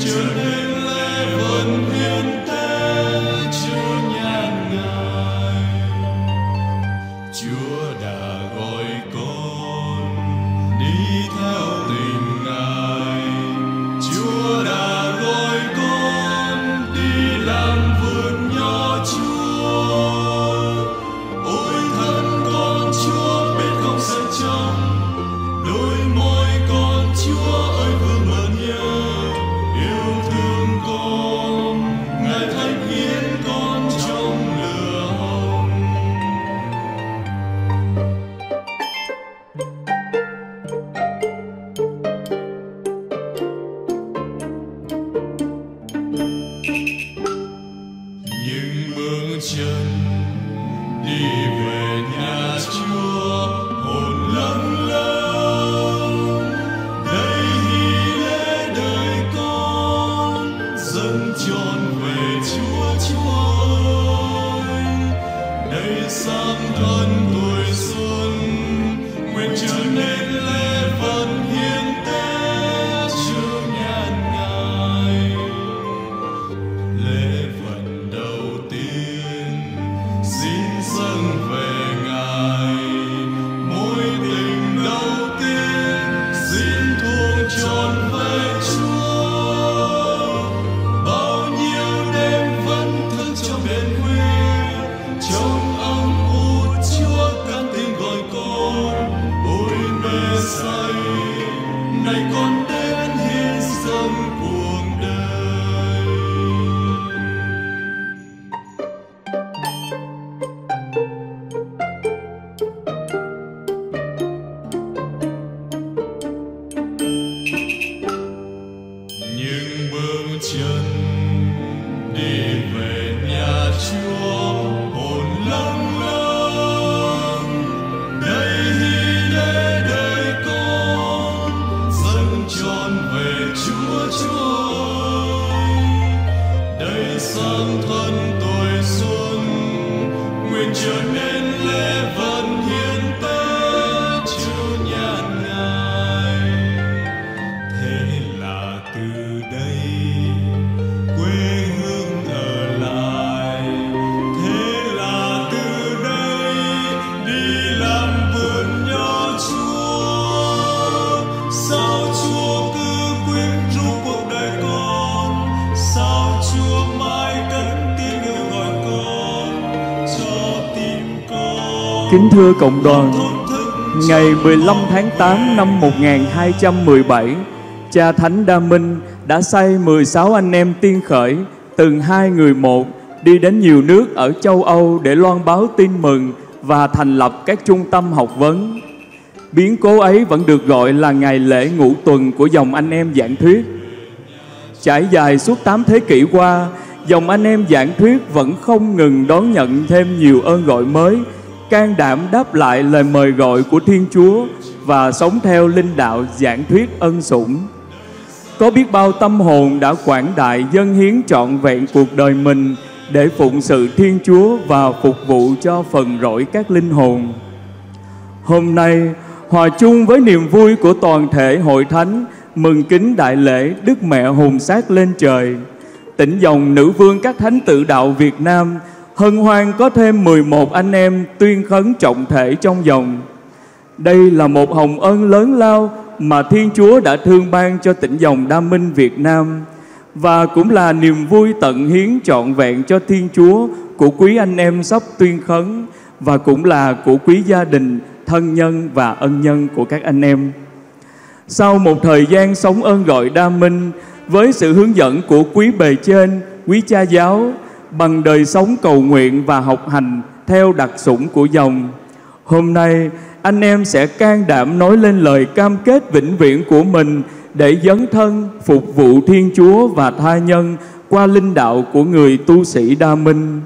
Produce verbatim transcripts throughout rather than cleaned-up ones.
trở nên lễ vật hiến tế cho nhà Ngài. Chúa đã gọi con đi theo tình Ngài. Chúa đã gọi con đi làm vườn nho Chúa. Ôi thân con Chúa biết không say trong đôi môi con Chúa ơi vừa mờ nhớ yêu thương con. Ngài thánh hiến con trong lửa hồng. Những bước chân đi về nhà Chúa hồn lâng lâng. Đây hy lễ đời con dâng trọn về Chúa Chúa ơi. Đây sáng thân tuổi xuân nguyện trở nên lễ vật hiến tế cho nhà Ngài. Lễ vật đầu tiên xin dâng về Ngài. Mối tình đầu tiên xin thuộc trọn về Chúa. Bao nhiêu đêm vẫn thức trong đêm khuya, trong âm u Chúa cất tiếng gọi con. Ôi mê say, này con đến hiến dâng cuộc đời. Những bước chân đi về nhà Chúa hồn lâng lâng. Đây hy lễ đời con dâng trọn về Chúa Chúa ơi. Đây sáng thân tuổi xuân nguyện trở nên lễ vật hiến tế cho nhà Ngài. Thế là từ đây quê hương ở lại. Thế là từ đây đi làm vườn nho Chúa. Sao Chúa cứ quyến rũ cuộc đời con? Sao Chúa mãi cất tiếng kêu gọi con cho tim con? Kính thưa cộng đoàn, ngày mười lăm tháng tám năm một nghìn hai trăm mười bảy, Cha Thánh Đa Minh đã sai mười sáu anh em tiên khởi, từng hai người một, đi đến nhiều nước ở châu Âu để loan báo tin mừng và thành lập các trung tâm học vấn. Biến cố ấy vẫn được gọi là ngày lễ ngũ tuần của dòng anh em giảng thuyết. Trải dài suốt tám thế kỷ qua, dòng anh em giảng thuyết vẫn không ngừng đón nhận thêm nhiều ơn gọi mới, can đảm đáp lại lời mời gọi của Thiên Chúa và sống theo linh đạo giảng thuyết ân sủng. Có biết bao tâm hồn đã quảng đại dâng hiến trọn vẹn cuộc đời mình để phụng sự Thiên Chúa và phục vụ cho phần rỗi các linh hồn. Hôm nay, hòa chung với niềm vui của toàn thể hội thánh, mừng kính đại lễ Đức Mẹ hồn xác lên trời, tỉnh dòng nữ vương các thánh tự đạo Việt Nam hân hoan có thêm mười một anh em tuyên khấn trọng thể trong dòng. Đây là một hồng ân lớn lao mà Thiên Chúa đã thương ban cho tỉnh dòng Đa Minh Việt Nam, và cũng là niềm vui tận hiến trọn vẹn cho Thiên Chúa của quý anh em sắp tuyên khấn, và cũng là của quý gia đình, thân nhân và ân nhân của các anh em. Sau một thời gian sống ơn gọi Đa Minh, với sự hướng dẫn của quý bề trên, quý cha giáo, bằng đời sống cầu nguyện và học hành theo đặc sủng của dòng, hôm nay anh em sẽ can đảm nói lên lời cam kết vĩnh viễn của mình để dấn thân phục vụ Thiên Chúa và tha nhân qua linh đạo của người tu sĩ Đa Minh.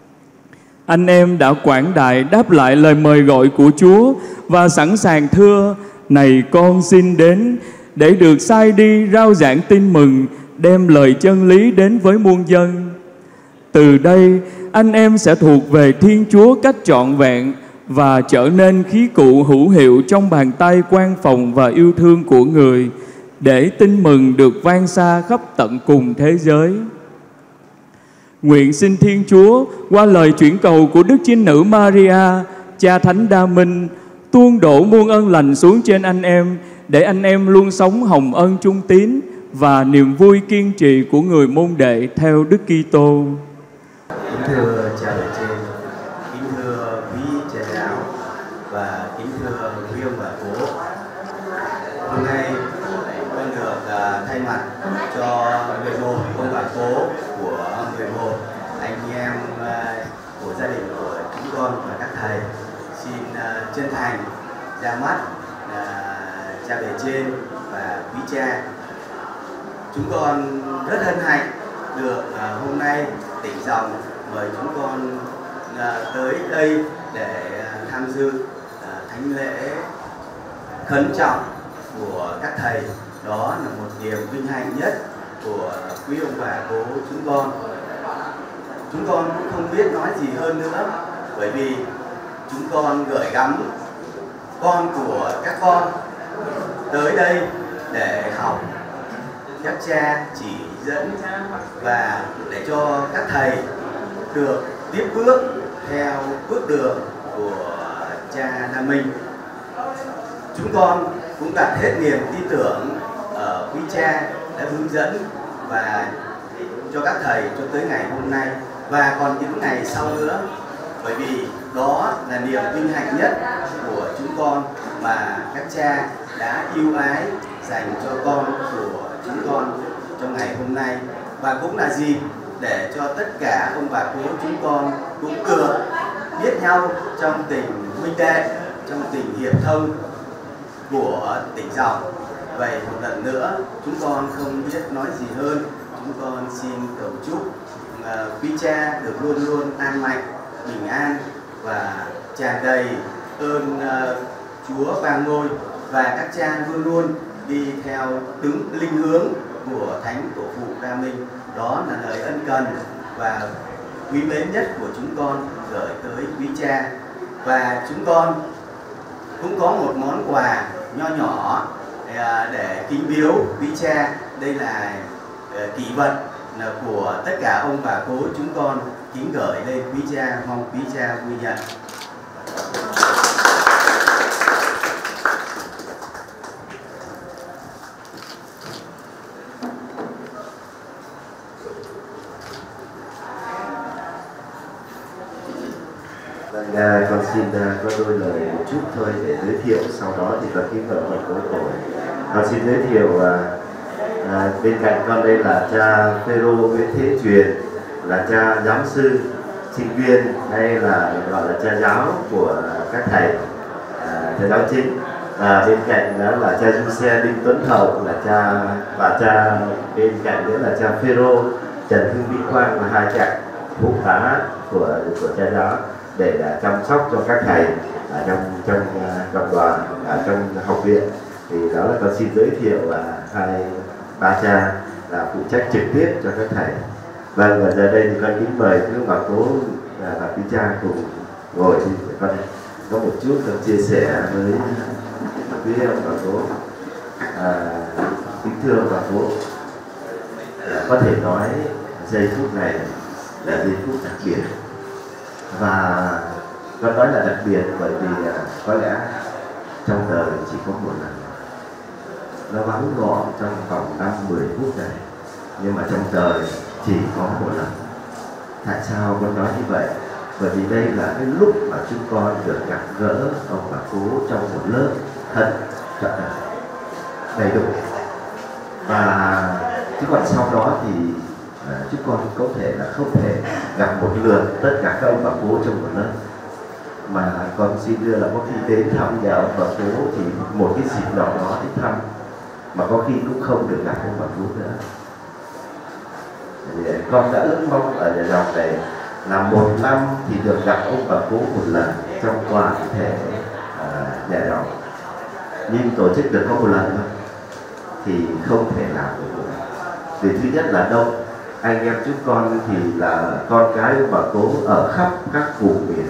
Anh em đã quảng đại đáp lại lời mời gọi của Chúa và sẵn sàng thưa: này con xin đến để được sai đi rao giảng tin mừng, đem lời chân lý đến với muôn dân. Từ đây, anh em sẽ thuộc về Thiên Chúa cách trọn vẹn và trở nên khí cụ hữu hiệu trong bàn tay quan phòng và yêu thương của người, để tin mừng được vang xa khắp tận cùng thế giới. Nguyện xin Thiên Chúa qua lời chuyển cầu của Đức Trinh Nữ Maria, Cha Thánh Đa Minh, tuôn đổ muôn ân lành xuống trên anh em, để anh em luôn sống hồng ân trung tín và niềm vui kiên trì của người môn đệ theo Đức Kitô. Kính thưa cha bề trên, kính thưa quý cha giáo và kính thưa quý ông bà cố, hôm nay con được uh, thay mặt cho mười một ông bà cố của mười một anh em uh, của gia đình của chúng con và các thầy xin uh, chân thành ra mắt uh, cha bề trên và quý cha. Chúng con rất hân hạnh được uh, hôm nay Tỉnh Dòng mời chúng con uh, tới đây để uh, tham dự uh, thánh lễ khấn trọng của các thầy. Đó là một niềm vinh hạnh nhất của quý ông bà cố chúng con. Chúng con cũng không biết nói gì hơn nữa, bởi vì chúng con gửi gắm con của các con tới đây để học các cha chỉ dẫn và để cho các thầy được tiếp bước theo bước đường của cha Đa Minh. Chúng con cũng đặt hết niềm tin tưởng ở quý cha đã hướng dẫn và cho các thầy cho tới ngày hôm nay và còn những ngày sau nữa, bởi vì đó là niềm vinh hạnh nhất của chúng con mà các cha đã yêu ái dành cho con của chúng con trong ngày hôm nay, và cũng là dịp để cho tất cả ông bà cố chúng con cũng được biết nhau trong tình huynh đệ, trong tình hiệp thông của Tỉnh Dòng. Vậy một lần nữa chúng con không biết nói gì hơn, chúng con xin cầu chúc uh, quý cha được luôn luôn an mạnh, bình an và tràn đầy ơn uh, Chúa Ba Ngôi, và các cha luôn luôn đi theo đúng linh hướng của Thánh Tổ phụ Đa Minh. Đó là lời ân cần và quý mến nhất của chúng con gửi tới quý cha. Và chúng con cũng có một món quà nho nhỏ để kính biếu quý cha. Đây là kỷ vật của tất cả ông bà cố chúng con kính gửi lên quý cha, mong quý cha vui nhận. À, con xin uh, có đôi lời một chút thôi để giới thiệu, sau đó thì con kính mời ông cố cổ. Con xin giới thiệu uh, uh, bên cạnh con đây là cha Phêrô Nguyễn Thế Truyền, là cha giám sư sinh viên hay là gọi là cha giáo của các thầy, uh, cha giáo chính. À, bên cạnh đó là cha Du Xe Đinh Tuấn Hậu là cha, và cha bên cạnh nữa là cha Phêrô Trần Hưng Vĩ Quang, là hai cha phụ tá của của cha giáo để uh, chăm sóc cho các thầy ở trong trong uh, trong đoàn, ở trong học viện. Thì đó là con xin giới thiệu là uh, hai ba cha là phụ trách trực tiếp cho các thầy. Vâng, và giờ đây thì con kính mời quý bà cố uh, và quý cha cùng ngồi đi để con có một chút con chia sẻ với quý ông bà cố. À, kính thưa ông bà cố, uh, có thể nói giây phút này là giây phút đặc biệt. Và con nói là đặc biệt bởi vì uh, có lẽ trong đời chỉ có một lần, nó vắng gọn trong vòng năm mười phút này, nhưng mà trong đời chỉ có một lần. Tại sao con nói như vậy? Bởi vì đây là cái lúc mà chúng con được gặp gỡ ông bà cố trong một lớp thân trọn đời đầy đủ. Và chứ còn sau đó thì À, chúng con có thể là không thể gặp một lượt tất cả các ông bà cố trong một lớp, mà con xin đưa là có khi đến thăm nhà ông bà cố thì một cái dịp nào đó đến thăm, mà có khi cũng không được gặp ông bà cố nữa. Thì con đã ước mong ở nhà dòng này là một năm thì được gặp ông bà cố một lần trong toàn thể à, nhà dòng, nhưng tổ chức được có một lần thôi thì không thể làm được nữa. Vì thứ nhất là đông, anh em chúng con thì là con cái ông bà cố ở khắp các vùng miền,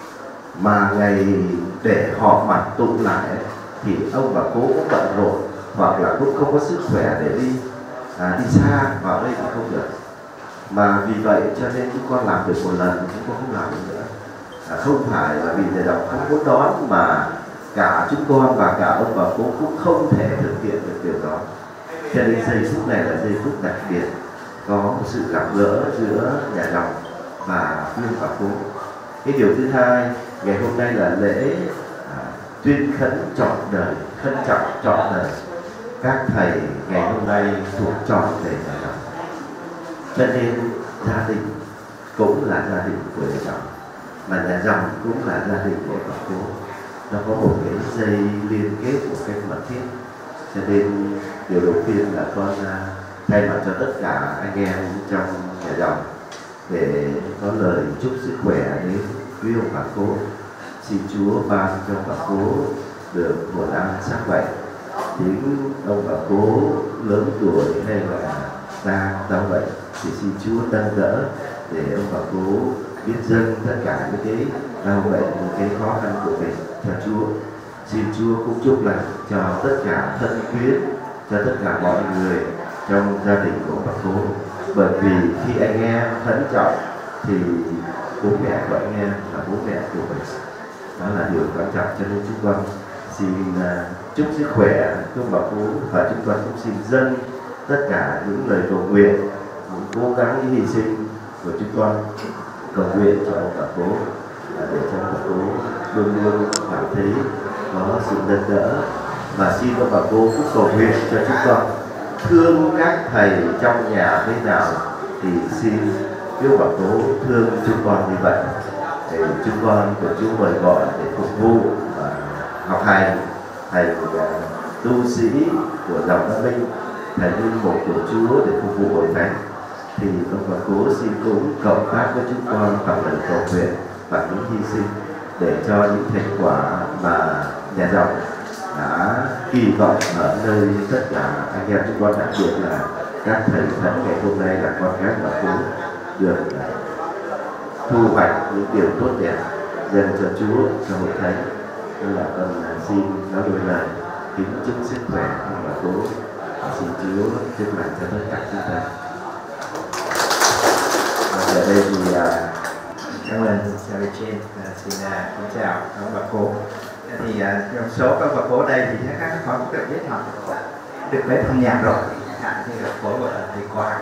mà ngày để họp mặt tụ lại thì ông bà cố cũng bận rộn, hoặc là cũng không có sức khỏe để đi à, đi xa vào đây thì không được. Mà vì vậy cho nên chúng con làm được một lần thì chúng con không làm được nữa. À, không phải là vì nhà dòng không muốn đón, mà cả chúng con và cả ông bà cô cũng không thể thực hiện được điều đó. Cho nên giây phút này là giây phút đặc biệt, có một sự gặp gỡ giữa nhà dòng và Huyên và cô. Cái điều thứ hai, ngày hôm nay là lễ à, tuyên khấn trọn đời, khấn trọng trọn đời. Các thầy ngày hôm nay thuộc trọn về nhà dòng, cho nên gia đình cũng là gia đình của nhà dòng, mà nhà dòng cũng là gia đình của bà cô. Nó có một cái dây liên kết một cách mật thiết. Cho nên điều đầu tiên là con uh, thay mặt cho tất cả anh em trong nhà dòng để có lời chúc sức khỏe đến quý ông bà cô. Xin Chúa ban cho bà cô được một năm sắc bệnh, những ông bà cố lớn tuổi hay là đang đau bệnh thì xin Chúa nâng đỡ để ông bà cố biết dâng tất cả những cái đau bệnh, những cái khó khăn của mình cho Chúa. Xin Chúa cũng chúc lành cho tất cả thân quyến, cho tất cả mọi người trong gia đình của bà cố. Bởi vì khi anh em khấn trọng thì bố mẹ của anh em là bố mẹ của mình, đó là điều quan trọng. Cho nên chúng con xin uh, chúc sức khỏe cho bà cố, và chúng con cũng xin dâng tất cả những lời cầu nguyện, những cố gắng, những hy sinh của chúng con cầu nguyện cho ông bà cố, uh, để cho bà cố luôn luôn cảm thấy có sự nâng đỡ. Và xin ông bà cô cũng cầu nguyện cho chúng con thương các thầy trong nhà thế nào thì xin yêu bà cố thương chúng con như vậy, để chúng con của Chúa mời gọi để phục vụ và học hành. Thầy tu sĩ của dòng Đa Minh, thầy linh mục của Chúa để phục vụ hội thánh, thì ông bà cố xin cũng cộng tác với chúng con bằng lời cầu nguyện và những hy sinh để cho những thành quả mà nhà dòng đã kỳ vọng ở nơi tất cả anh em chúng con, đặc biệt là các thầy thần ngày hôm nay là con cái bà cố được thu hoạch những điều tốt đẹp dành cho Chúa, cho hội thánh. Nên là con xin nói đôi lời kính chúc sức khỏe cho bà cố, xin Chúa chúc lành cho tất cả chúng ta. Và ở đây thì cảm ơn Sally Jane, xin kính chào các bà cô. Thì trong số các bà cô đây thì các họ cũng được biết học, được biết thanh nhạc rồi, hạn như là cô của thầy Quang,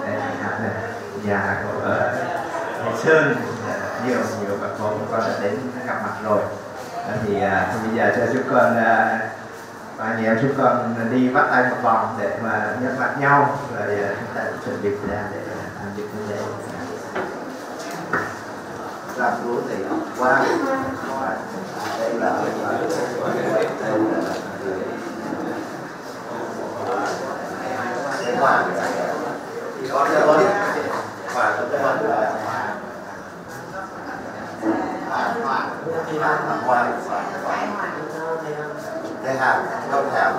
và của thầy Sơn, nhiều nhiều bà cô chúng con đã đến gặp mặt rồi. Thì bây giờ cho chúng con anh em chúng con đi bắt tay một vòng để mà nhắc mặt nhau, rồi chúng ta chuẩn bị ra để tham dự cái lễ. Làm Chúa thì qua đây là Hòa thì có cho con Hòa cho con là Hòa đây hàng không thèm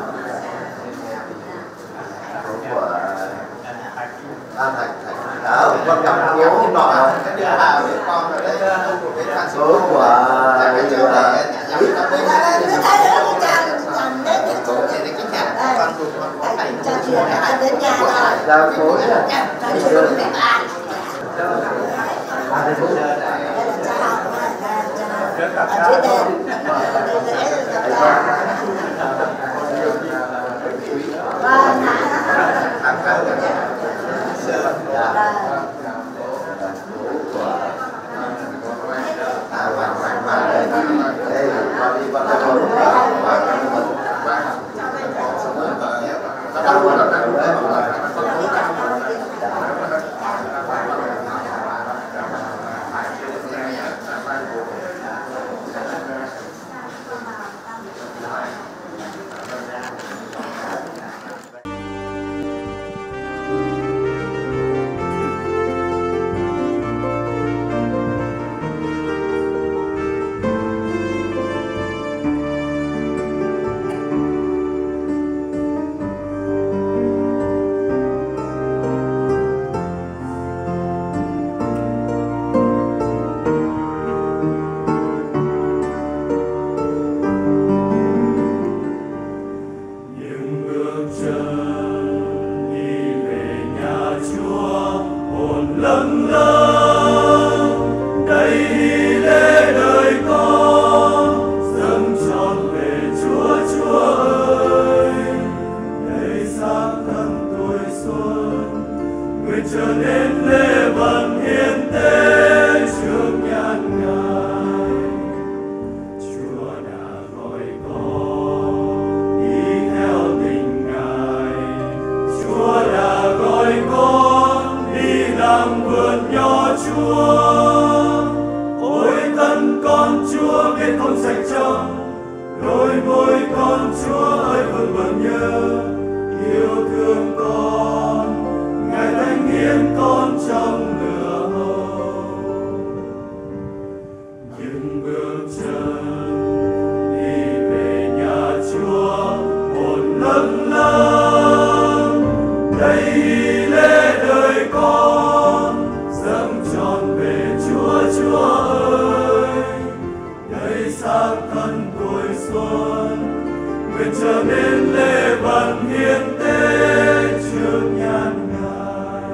của An Thành Thành đó con gặp bố nọ cái điều nào với con ở đây cái số của ra phố nguyện trở nên lễ vật hiến tế trước nhan Ngài. Chúa đã gọi con đi theo tình Ngài, Chúa đã gọi con đi làm vườn nho Chúa. Ôi thân con Chúa biết không sạch trong, đôi môi con Chúa ơi vẫn vẫn nhớ yêu thương con, Ngài thánh hiến con trong lửa hầu. Những bước chân đi về nhà Chúa một lần lần, đây lễ đời con dâng trọn về Chúa. Chúa ơi, đây xác thân tuổi xuân, nguyện trở nên lễ vật hiến tế trước nhan Ngài.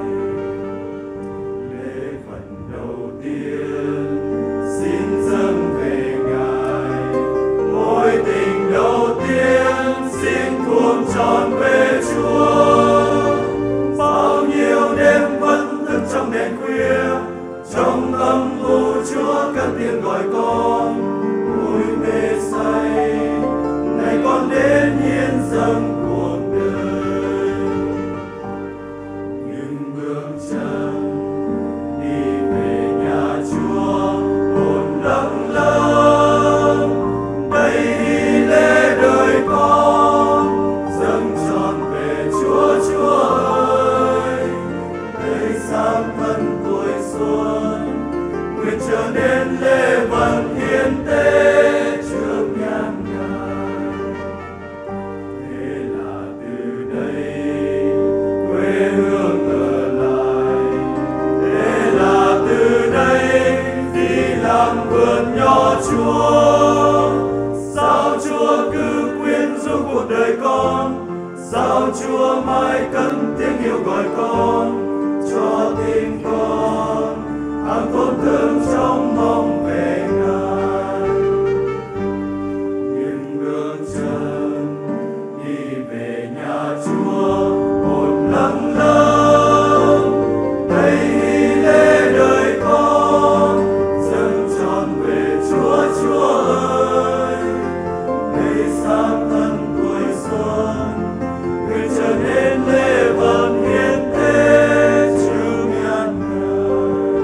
Lễ vật đầu tiên xin dâng về Ngài, ôi tình đầu tiên xin thuộc trọn về Chúa. Bao nhiêu đêm vẫn thức trong đèn khuya, trong âm u Chúa cất tiếng gọi con. Ôi mê say, này con đến hiến dâng cuộc đời. Những bước chân đi về nhà Chúa một lần lần, đây lễ đời con dâng trọn về Chúa. Chúa ơi, đây xác thân tuổi xuân, nguyện trở nên lễ vật hiến tế trước nhan Ngài. Thế là từ đây quê hương ở lại, thế là từ đây đi làm vườn nho Chúa. Sao Chúa cứ quyến rũ cuộc đời con, sao Chúa mãi cất tiếng yêu gọi con, cho tim con hàng tổn thương trong mong về Ngài. Những bước chân đi về nhà Chúa một lần lần, đây lễ đời con dâng trọn về Chúa. Chúa ơi, đây xác thân tuổi xuân, nguyện trở nên lễ vật hiến tế trước nhan Ngài.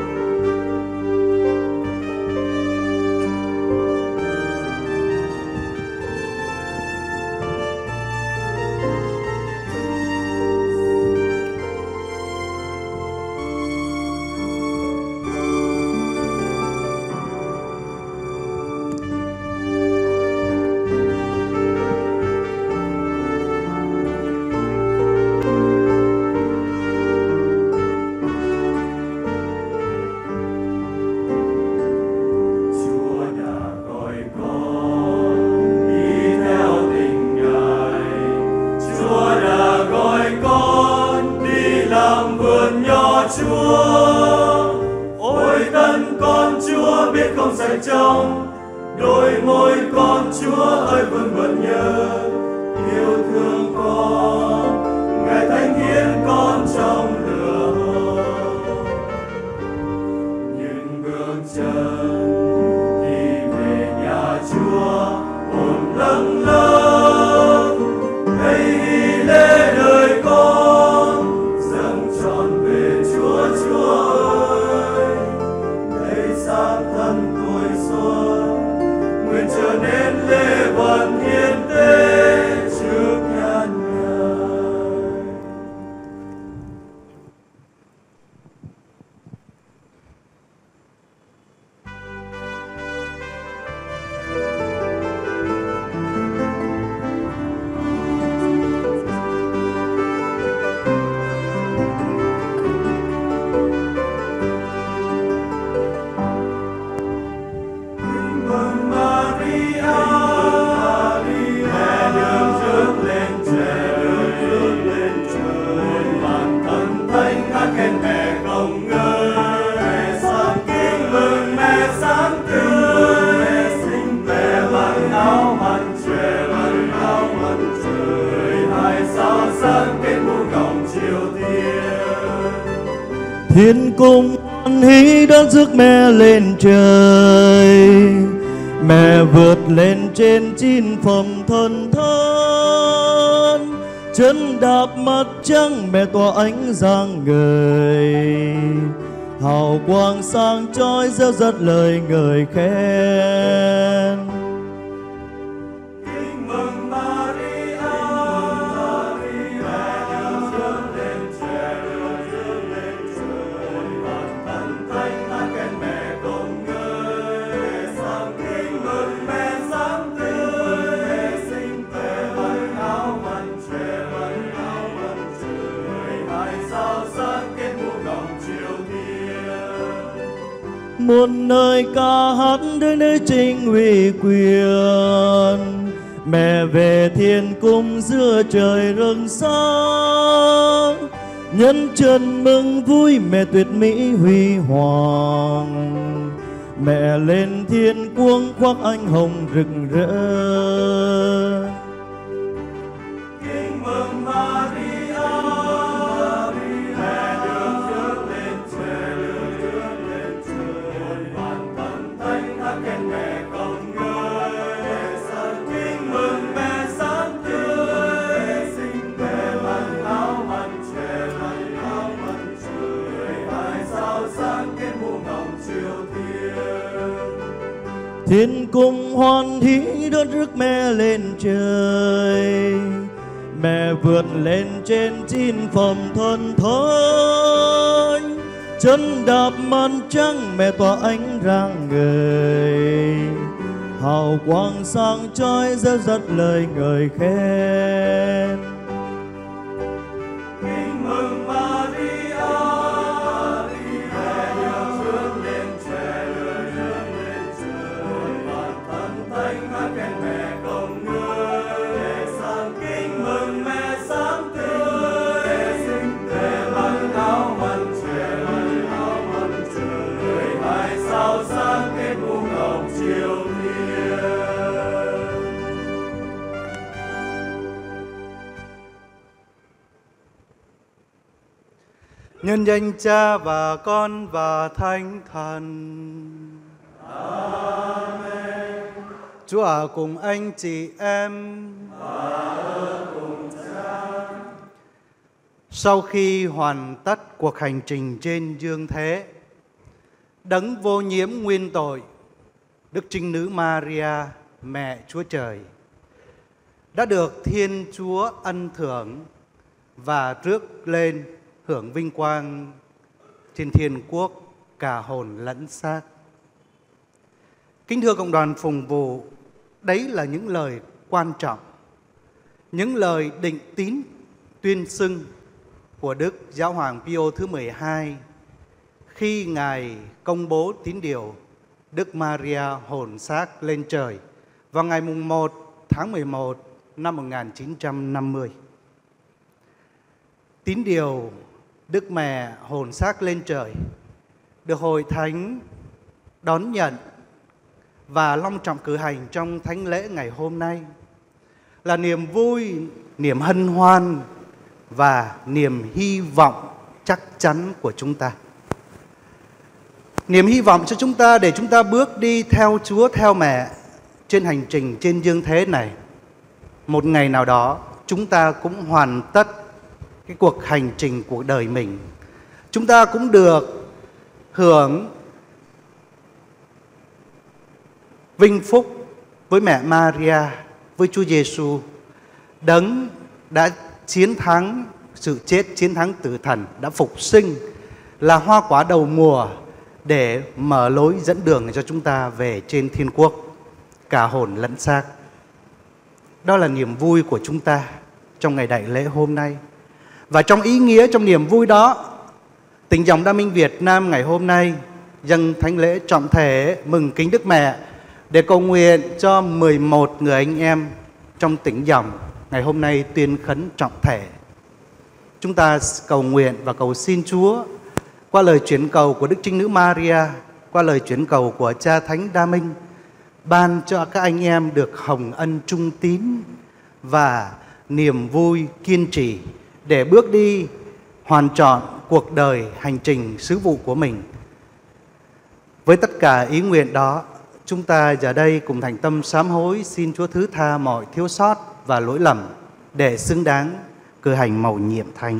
Chúa đã gọi con đi theo tình Ngài, Chúa đã gọi con đi làm vườn nho Chúa. Ôi thân con Chúa biết không sạch trong, đôi môi con Chúa ơi vẫn vẫn nhớ yêu thương con, Ngài thánh hiến con trong lửa hầu. Những bước chân đi về nhà Chúa một lần lần, đây lễ đời con dâng trọn về Chúa. Chúa ơi, đây xác thân tuổi xuân, nguyện trở nên lễ vật hiến tế trước nhan Ngài. Mừng Maria, mẹ đường rước lên trời, bản thân thánh hát khen mẹ công ngơi. Mẹ sáng kính mừng mẹ sáng tươi, mẹ mặc áo mặt trời, mặc áo mặt trời, hai sao sáng kết mũ gọng chiều thiên. Thiên cung hoan hỷ đón rước mẹ lên trời. Mẹ vượt lên trên chín phẩm thần thánh, chân đạp mặt trăng mẹ tỏa ánh rạng ngời. Hào quang sáng chói reo rắt lời ngợi khen. Kính mừng Maria, mẹ được rước lên trời, được rước lên trời. Vạn thần thánh hát khen mẹ cùng ngợi. Sáng kính mừng mẹ sáng tươi, xinh tươi mặc áo mặn trẻ, mặc áo mặn trời. Hai sao sáng kết mũ ngọc chiều thiên. Một nơi ca hát đến nơi chính uy quyền. Mẹ về thiên cung giữa trời rực sáng. Nhân chân mừng vui mẹ tuyệt mỹ huy hoàng. Mẹ lên thiên cuồng khoác anh hồng rực rỡ. Kính mừng Maria, mẹ được rước lên trời, được rước lên trời. Vạn thần thánh hát khen mẹ công ngợi. Sáng kính mừng mẹ sáng tươi, xinh tươi mặc áo mặn trẻ, mặc áo mặn trời. Hai sao sáng kết mũ ngọc chiều thiên. Thiên cung hoan hỷ đón rước mẹ lên trời. Mẹ vượt lên trên chín phẩm thần thánh, chân đạp mặt trăng mẹ tỏa ánh rạng ngời. Hào quang sáng chói reo rắt lời ngợi khen. Kính mừng Maria, mẹ được rước lên trời, được rước lên trời. Vạn thần thánh hát khen mẹ công ngợi. Sáng kính mừng mẹ sáng tươi, xinh tươi mặc áo mặn trẻ, mặc áo mặn trời. Hai sao sáng kết mũ ngọc chiều thiên. Nhân danh Cha và Con và Thánh Thần. Amen. Chúa ở cùng anh chị em. Sau khi hoàn tất cuộc hành trình trên dương thế, đấng vô nhiễm nguyên tội, Đức Trinh Nữ Maria, Mẹ Chúa Trời, đã được Thiên Chúa ân thưởng và rước lên hưởng vinh quang trên thiên quốc cả hồn lẫn xác. Kính thưa cộng đoàn phụng vụ, đấy là những lời quan trọng, những lời định tín tuyên xưng của Đức Giáo hoàng Pio thứ mười hai khi Ngài công bố tín điều Đức Maria hồn xác lên trời vào ngày mùng một tháng mười một năm một nghìn chín trăm năm mươi. Tín điều Đức Mẹ hồn xác lên trời được Hội Thánh đón nhận và long trọng cử hành trong thánh lễ ngày hôm nay là niềm vui, niềm hân hoan và niềm hy vọng chắc chắn của chúng ta. Niềm hy vọng cho chúng ta để chúng ta bước đi theo Chúa, theo Mẹ trên hành trình trên dương thế này. Một ngày nào đó chúng ta cũng hoàn tất cái cuộc hành trình cuộc đời mình. Chúng ta cũng được hưởng vinh phúc với mẹ Maria, với Chúa Giêsu, đấng đã chiến thắng sự chết, chiến thắng tử thần, đã phục sinh, là hoa quả đầu mùa để mở lối dẫn đường cho chúng ta về trên thiên quốc cả hồn lẫn xác. Đó là niềm vui của chúng ta trong ngày đại lễ hôm nay. Và trong ý nghĩa, trong niềm vui đó, Tỉnh dòng Đa Minh Việt Nam ngày hôm nay dâng thánh lễ trọng thể mừng kính Đức Mẹ để cầu nguyện cho mười một người anh em trong tỉnh dòng ngày hôm nay tuyên khấn trọng thể. Chúng ta cầu nguyện và cầu xin Chúa qua lời chuyển cầu của Đức Trinh Nữ Maria, qua lời chuyển cầu của Cha Thánh Đa Minh, ban cho các anh em được hồng ân trung tín và niềm vui kiên trì để bước đi hoàn trọn cuộc đời hành trình sứ vụ của mình. Với tất cả ý nguyện đó, chúng ta giờ đây cùng thành tâm sám hối xin Chúa thứ tha mọi thiếu sót và lỗi lầm để xứng đáng cử hành mầu nhiệm thánh.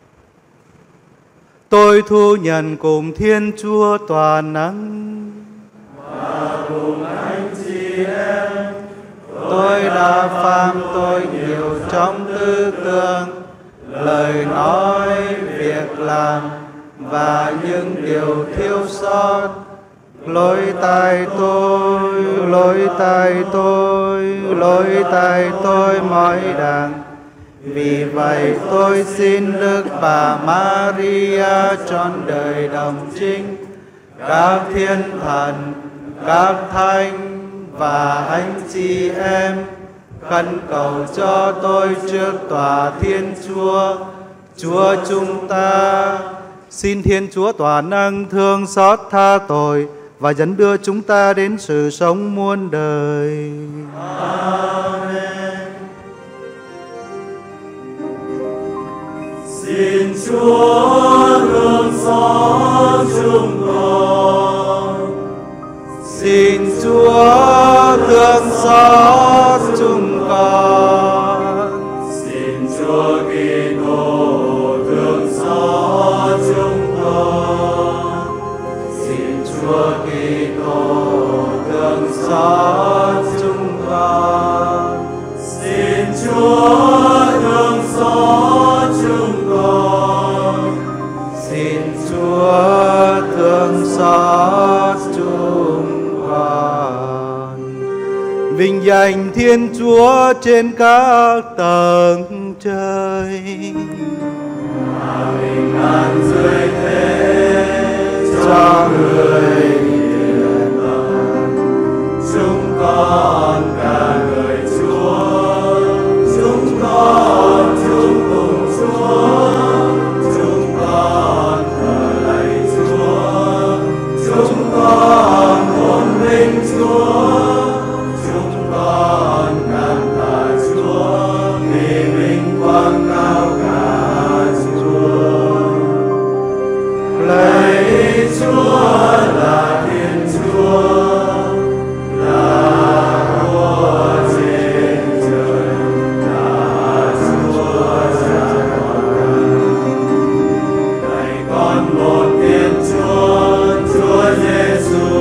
Tôi thu nhận cùng Thiên Chúa toàn năng và cùng anh chị em, tôi đã phạm tội nhiều trong tư tưởng, lời nói, việc làm và những điều thiếu sót. Lỗi tại tôi, lỗi tại tôi, lỗi tại tôi mỗi đàng. Vì vậy tôi xin Đức Bà Maria trọn đời đồng trinh, các thiên thần, các thánh và anh chị em khẩn cầu cho tôi trước tòa Thiên Chúa, Chúa chúng ta. Xin Thiên Chúa toàn năng thương xót tha tội và dẫn đưa chúng ta đến sự sống muôn đời. Amen. Xin Chúa thương xót chúng con. Xin Chúa thương xót chúng con. Xin Chúa Kitô thương xót chúng con. Xin Chúa Kitô thương xót chúng con. Xin Chúa thương xót chúng con. Xin Chúa thương xót chúng con. Vinh danh Thiên Chúa trên các tầng trời, bình an dưới thế cho người hiền lành. Chúng con cả người Chúa, chúng con chung cùng Chúa, chúng con thờ lạy Chúa, chúng con tôn vinh Chúa, chúng con cảm tạ Chúa vì vinh quang cao cả Chúa. Lạy Chúa là Thiên Chúa, là vua trên trời, là Chúa Cha toàn năng. Lạy con một Thiên Chúa, Chúa Giêsu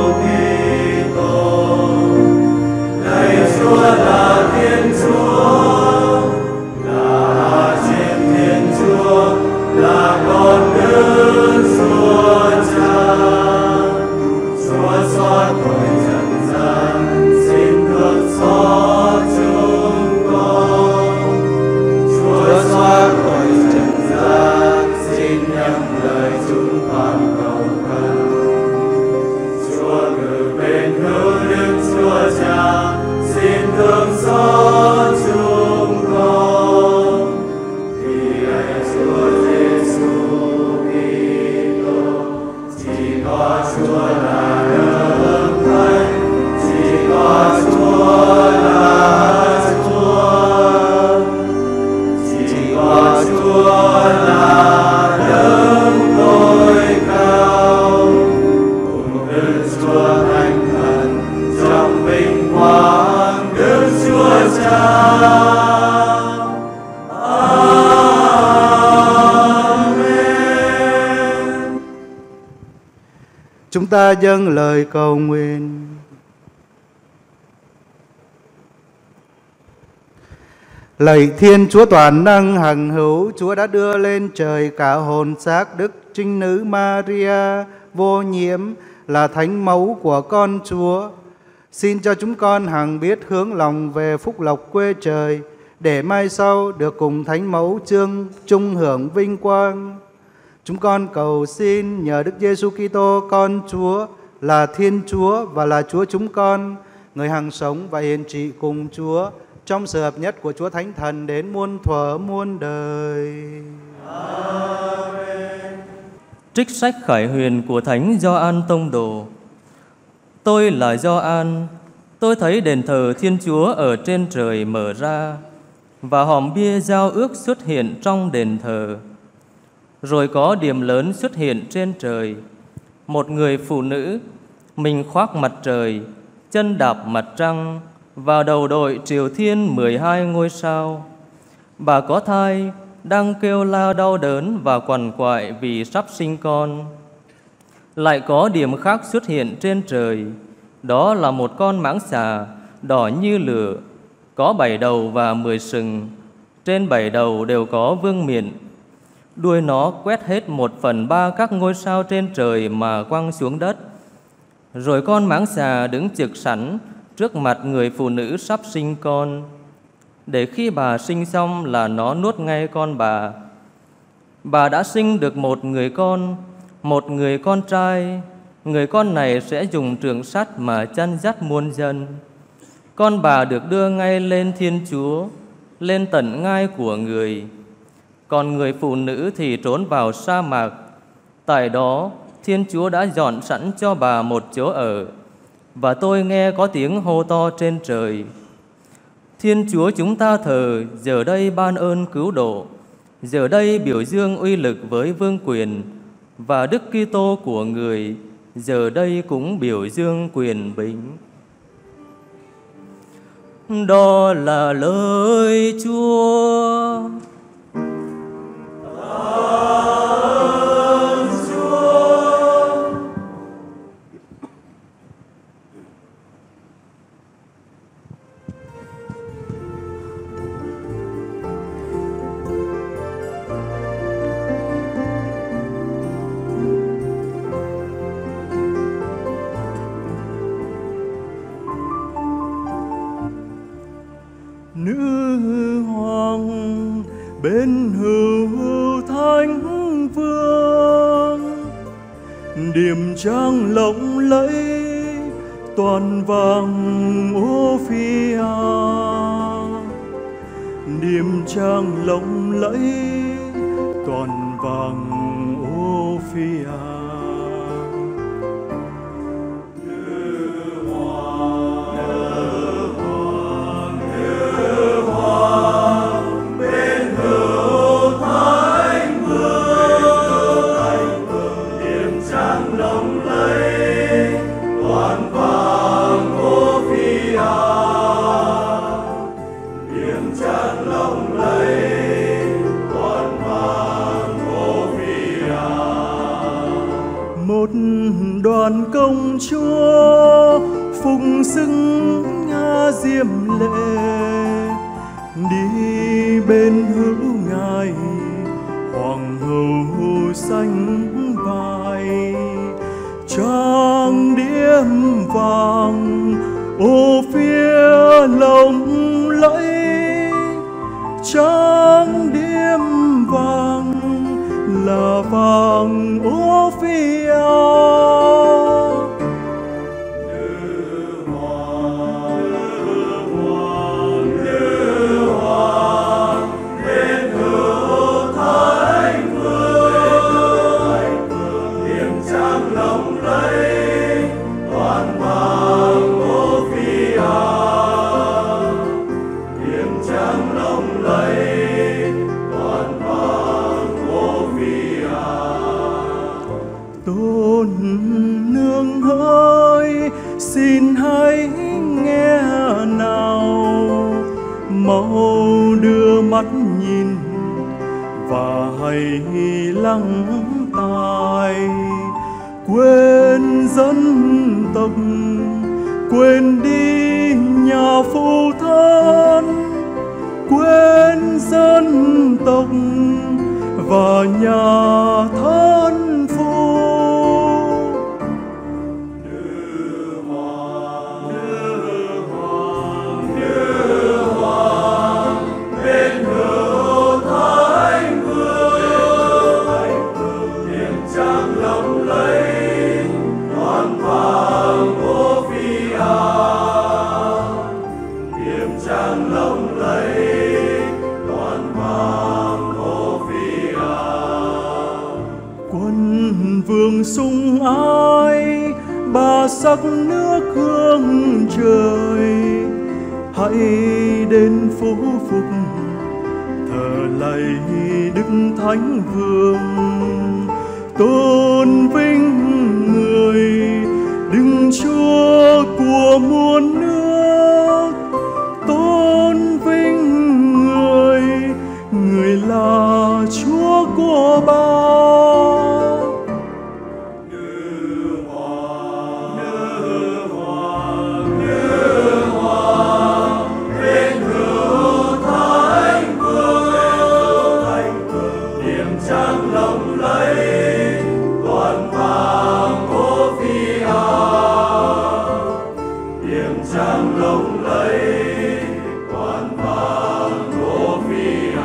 Kitô. Lạy Chúa là Thiên Chúa, là trên Thiên Chúa, là con Đức Chúa Cha. Chúa xóa tội trần gian, xin thương xót chúng con. Chúa xóa tội trần gian, xin nhắm lời chúng con cầu khẩn. Chúa ngự bên hữu Đức Chúa Cha, xin thương xót chúng con. Vì ấy Chúa Giêsu Kitô, chỉ có Chúa là Đức Thánh, chỉ có Chúa là Chúa, chỉ có Chúa là Đấng tối cao, cùng Đức Chúa Thánh Thần trong vinh quang Đức Chúa Cha. Chúng ta dâng lời cầu nguyện. Lạy Thiên Chúa toàn năng hằng hữu, Chúa đã đưa lên trời cả hồn xác Đức Trinh Nữ Maria vô nhiễm là thánh mẫu của con Chúa. Xin cho chúng con hằng biết hướng lòng về phúc lộc quê trời, để mai sau được cùng thánh mẫu chương chung hưởng vinh quang. Chúng con cầu xin nhờ Đức Giêsu Kitô con Chúa là Thiên Chúa và là Chúa chúng con, người hằng sống và hiền trị cùng Chúa trong sự hợp nhất của Chúa Thánh Thần đến muôn thuở muôn đời. Amen. Trích sách Khải Huyền của Thánh Gioan Tông Đồ. Tôi là Gioan, tôi thấy đền thờ Thiên Chúa ở trên trời mở ra và hòm bia giao ước xuất hiện trong đền thờ. Rồi có điểm lớn xuất hiện trên trời, một người phụ nữ, mình khoác mặt trời, chân đạp mặt trăng, và đầu đội triều thiên mười hai ngôi sao. Bà có thai, đang kêu la đau đớn và quằn quại vì sắp sinh con. Lại có điểm khác xuất hiện trên trời, đó là một con mãng xà đỏ như lửa, có bảy đầu và mười sừng, trên bảy đầu đều có vương miện. Đuôi nó quét hết một phần ba các ngôi sao trên trời mà quăng xuống đất. Rồi con mãng xà đứng trực sẵn trước mặt người phụ nữ sắp sinh con, để khi bà sinh xong là nó nuốt ngay con bà. Bà đã sinh được một người con, một người con trai. Người con này sẽ dùng trường sắt mà chăn dắt muôn dân. Con bà được đưa ngay lên Thiên Chúa, lên tận ngai của người. Còn người phụ nữ thì trốn vào sa mạc. Tại đó Thiên Chúa đã dọn sẵn cho bà một chỗ ở. Và tôi nghe có tiếng hô to trên trời: Thiên Chúa chúng ta thờ, giờ đây ban ơn cứu độ, giờ đây biểu dương uy lực với vương quyền, và Đức Kitô của người giờ đây cũng biểu dương quyền bính. Đó là lời Chúa. Nữ hoàng bên hữu thánh vương, điểm trang lộng lẫy toàn vàng Ophia, điểm trang lộng lẫy toàn vàng Ophia. Một đoàn công chúa phụng xưng Nga diêm lệ, đi bên hữu ngài hoàng hậu xanh vai, trang điểm vàng Ophia lộng lẫy, trang điểm vàng là vàng Ophia. Tôn nương hỡi, xin hãy nghe nào, mau đưa mắt nhìn và hãy lắng tai. Quên dân tộc, quên đi nhà phụ thân, quên dân tộc và nhà thân phụ. Vương sung ai ba sắc nước hương trời, hãy đến phố phục thờ lạy Đức thánh vương. Tôn vinh người Đức Chúa của muôn nước, tôn vinh người, người là Chúa của bao. Nữ hoàng, nữ hoàng, nữ hoàng, bên hữu thánh vương, điểm trang lộng lẫy toàn vàng Ophia, điểm trang lộng lẫy toàn vàng Ophia.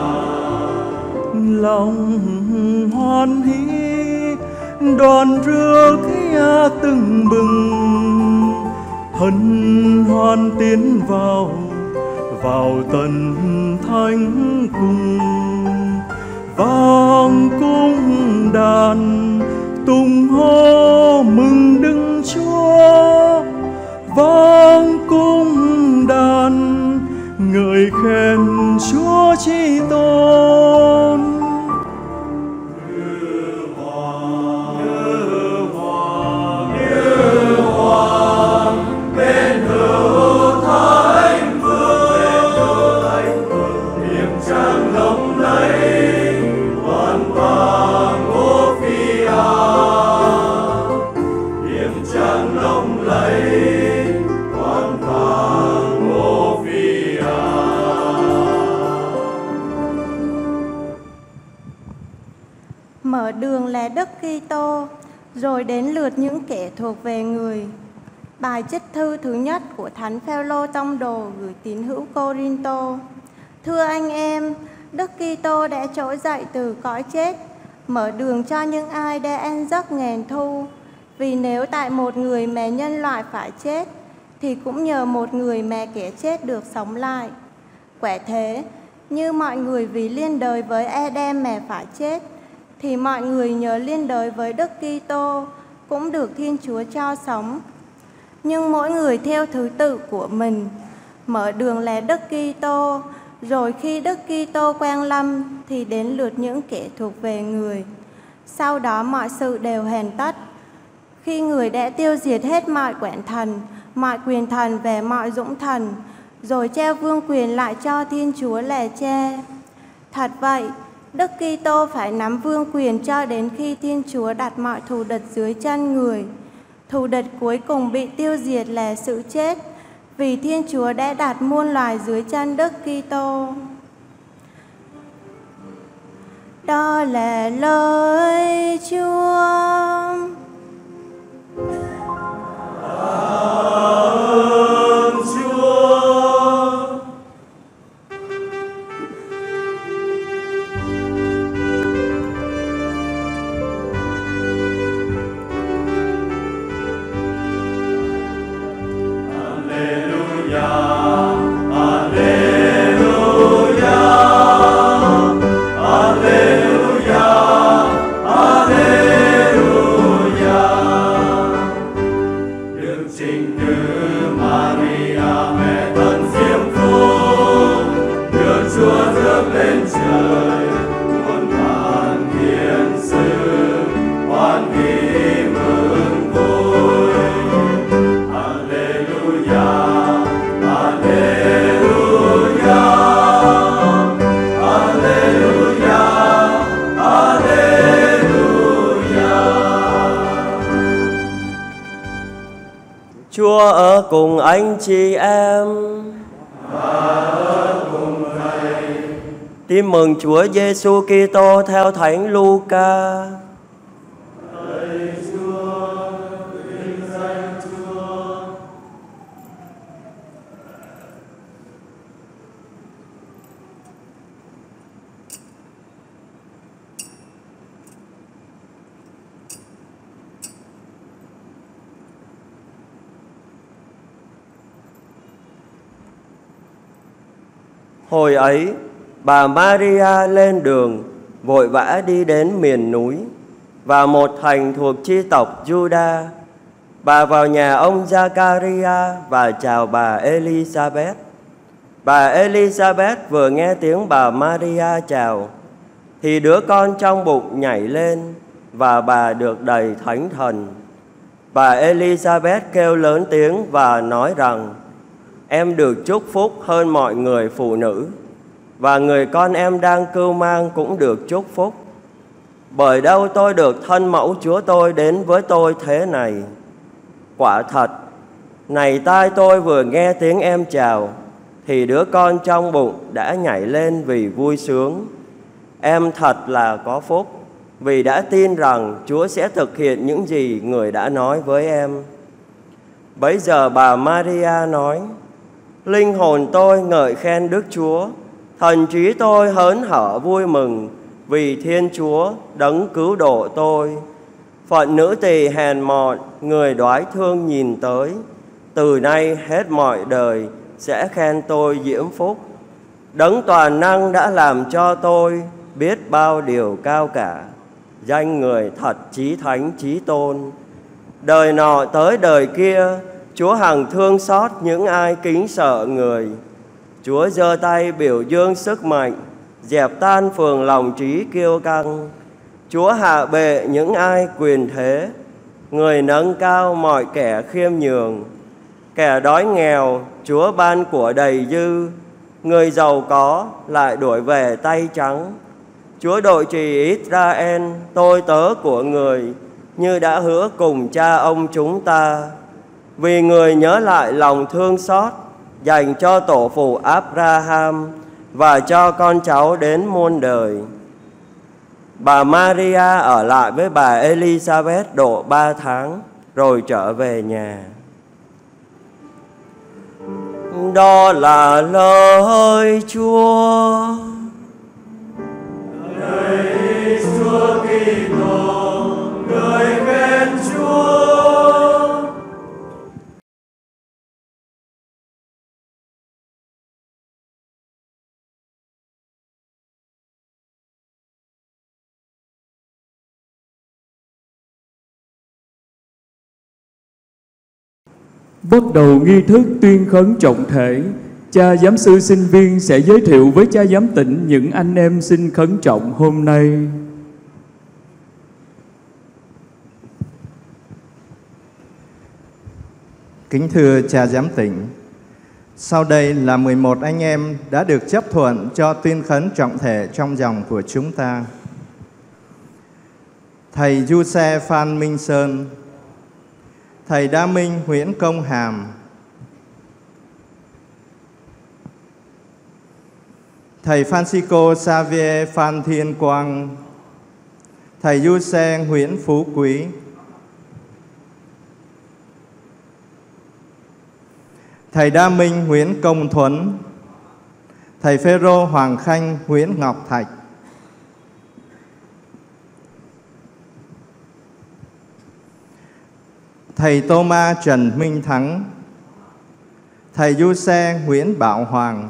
Lòng hoan hỷ đoàn rước tưng bừng, hân hoan tiến vào vào tận thánh cung. Vang cung đàn tung hô mừng Đức Chúa, vang cung đàn ngợi khen Chúa Chí Tôn. Nữ hoàng, nữ hoàng, nữ hoàng, bên hữu thánh vương, điểm trang lộng lẫy toàn vàng Ophia, điểm trang lộng lẫy toàn vàng Ophia. Mở đường là Đức Kitô, rồi đến lượt những kẻ thuộc về người. Bài trích thư thứ nhất của Thánh Phêrô tông đồ gửi tín hữu Cô-rin-tô. Thưa anh em, Đức Kitô đã trỗi dậy từ cõi chết, mở đường cho những ai đã ăn giấc ngàn thu. Vì nếu tại một người mà nhân loại phải chết, thì cũng nhờ một người mà kẻ chết được sống lại. Quả thế, như mọi người vì liên đới với Adam mà phải chết, thì mọi người nhờ liên đới với Đức Kitô cũng được Thiên Chúa cho sống. Nhưng mỗi người theo thứ tự của mình. Mở đường là Đức Kitô, rồi khi Đức Kitô quang lâm thì đến lượt những kẻ thuộc về người. Sau đó mọi sự đều hoàn tất. Khi người đã tiêu diệt hết mọi quản thần, mọi quyền thần và mọi dũng thần, rồi trao vương quyền lại cho Thiên Chúa là Cha. Thật vậy, Đức Kitô phải nắm vương quyền cho đến khi Thiên Chúa đặt mọi thù địch dưới chân người. Thù địch cuối cùng bị tiêu diệt là sự chết, vì Thiên Chúa đã đặt muôn loài dưới chân Đức Kitô. Đó là lời Chúa. Ơn Chúa. Chúa ở cùng anh chị em. Và ở cùng Thầy. Tin mừng Chúa Giêsu Kitô theo Thánh Luca. Lạy Chúa, vinh danh Chúa. Hồi ấy, bà Maria lên đường, vội vã đi đến miền núi, vào một thành thuộc chi tộc Juda. Bà vào nhà ông Giacaria và chào bà Elizabeth. Bà Elizabeth vừa nghe tiếng bà Maria chào, thì đứa con trong bụng nhảy lên và bà được đầy thánh thần. Bà Elizabeth kêu lớn tiếng và nói rằng: em được chúc phúc hơn mọi người phụ nữ, và người con em đang cưu mang cũng được chúc phúc. Bởi đâu tôi được thân mẫu Chúa tôi đến với tôi thế này? Quả thật, này tai tôi vừa nghe tiếng em chào, thì đứa con trong bụng đã nhảy lên vì vui sướng. Em thật là có phúc, vì đã tin rằng Chúa sẽ thực hiện những gì người đã nói với em. Bấy giờ bà Maria nói: linh hồn tôi ngợi khen Đức Chúa, thần trí tôi hớn hở vui mừng vì Thiên Chúa đấng cứu độ tôi. Phận nữ tỳ hèn mọn, người đoái thương nhìn tới, từ nay hết mọi đời sẽ khen tôi diễm phúc. Đấng toàn năng đã làm cho tôi biết bao điều cao cả, danh người thật chí thánh chí tôn. Đời nọ tới đời kia, Chúa hằng thương xót những ai kính sợ người. Chúa giơ tay biểu dương sức mạnh, dẹp tan phường lòng trí kiêu căng. Chúa hạ bệ những ai quyền thế, người nâng cao mọi kẻ khiêm nhường. Kẻ đói nghèo, Chúa ban của đầy dư, người giàu có lại đuổi về tay trắng. Chúa đội trì Israel, tôi tớ của người, như đã hứa cùng cha ông chúng ta. Vì người nhớ lại lòng thương xót dành cho tổ phụ Abraham và cho con cháu đến muôn đời. Bà Maria ở lại với bà Elizabeth độ ba tháng rồi trở về nhà. Đó là lời Chúa. Lạy Chúa Kitô, ngợi khen Chúa. Bắt đầu nghi thức tuyên khấn trọng thể, cha giám sư sinh viên sẽ giới thiệu với cha giám tịnh những anh em xin khấn trọng hôm nay. Kính thưa cha giám tịnh, sau đây là mười một anh em đã được chấp thuận cho tuyên khấn trọng thể trong dòng của chúng ta. Thầy Giuse Phan Minh Sơn, thầy Đa Minh Nguyễn Công Hàm, thầy Francisco Xavier Phan Thiên Quang, thầy Giuse Nguyễn Phú Quý, thầy Đa Minh Nguyễn Công Thuấn, thầy Phêrô Hoàng Khanh Nguyễn Ngọc Thạch, thầy Tô-ma Trần Minh Thắng, thầy Giuse Nguyễn Bảo Hoàng,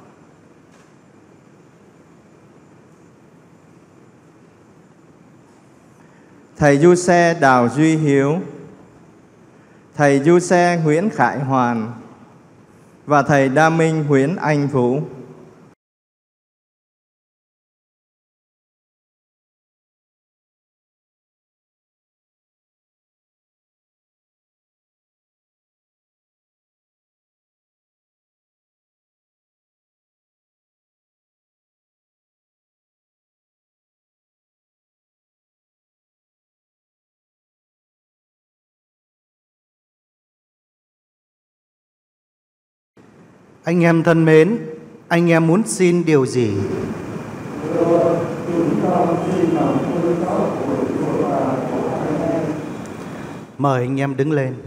thầy Giuse Đào Duy Hiếu, thầy Giuse Nguyễn Khải Hoàn và thầy Đa Minh Nguyễn Anh Vũ. Anh em thân mến, anh em muốn xin điều gì? Mời anh em đứng lên.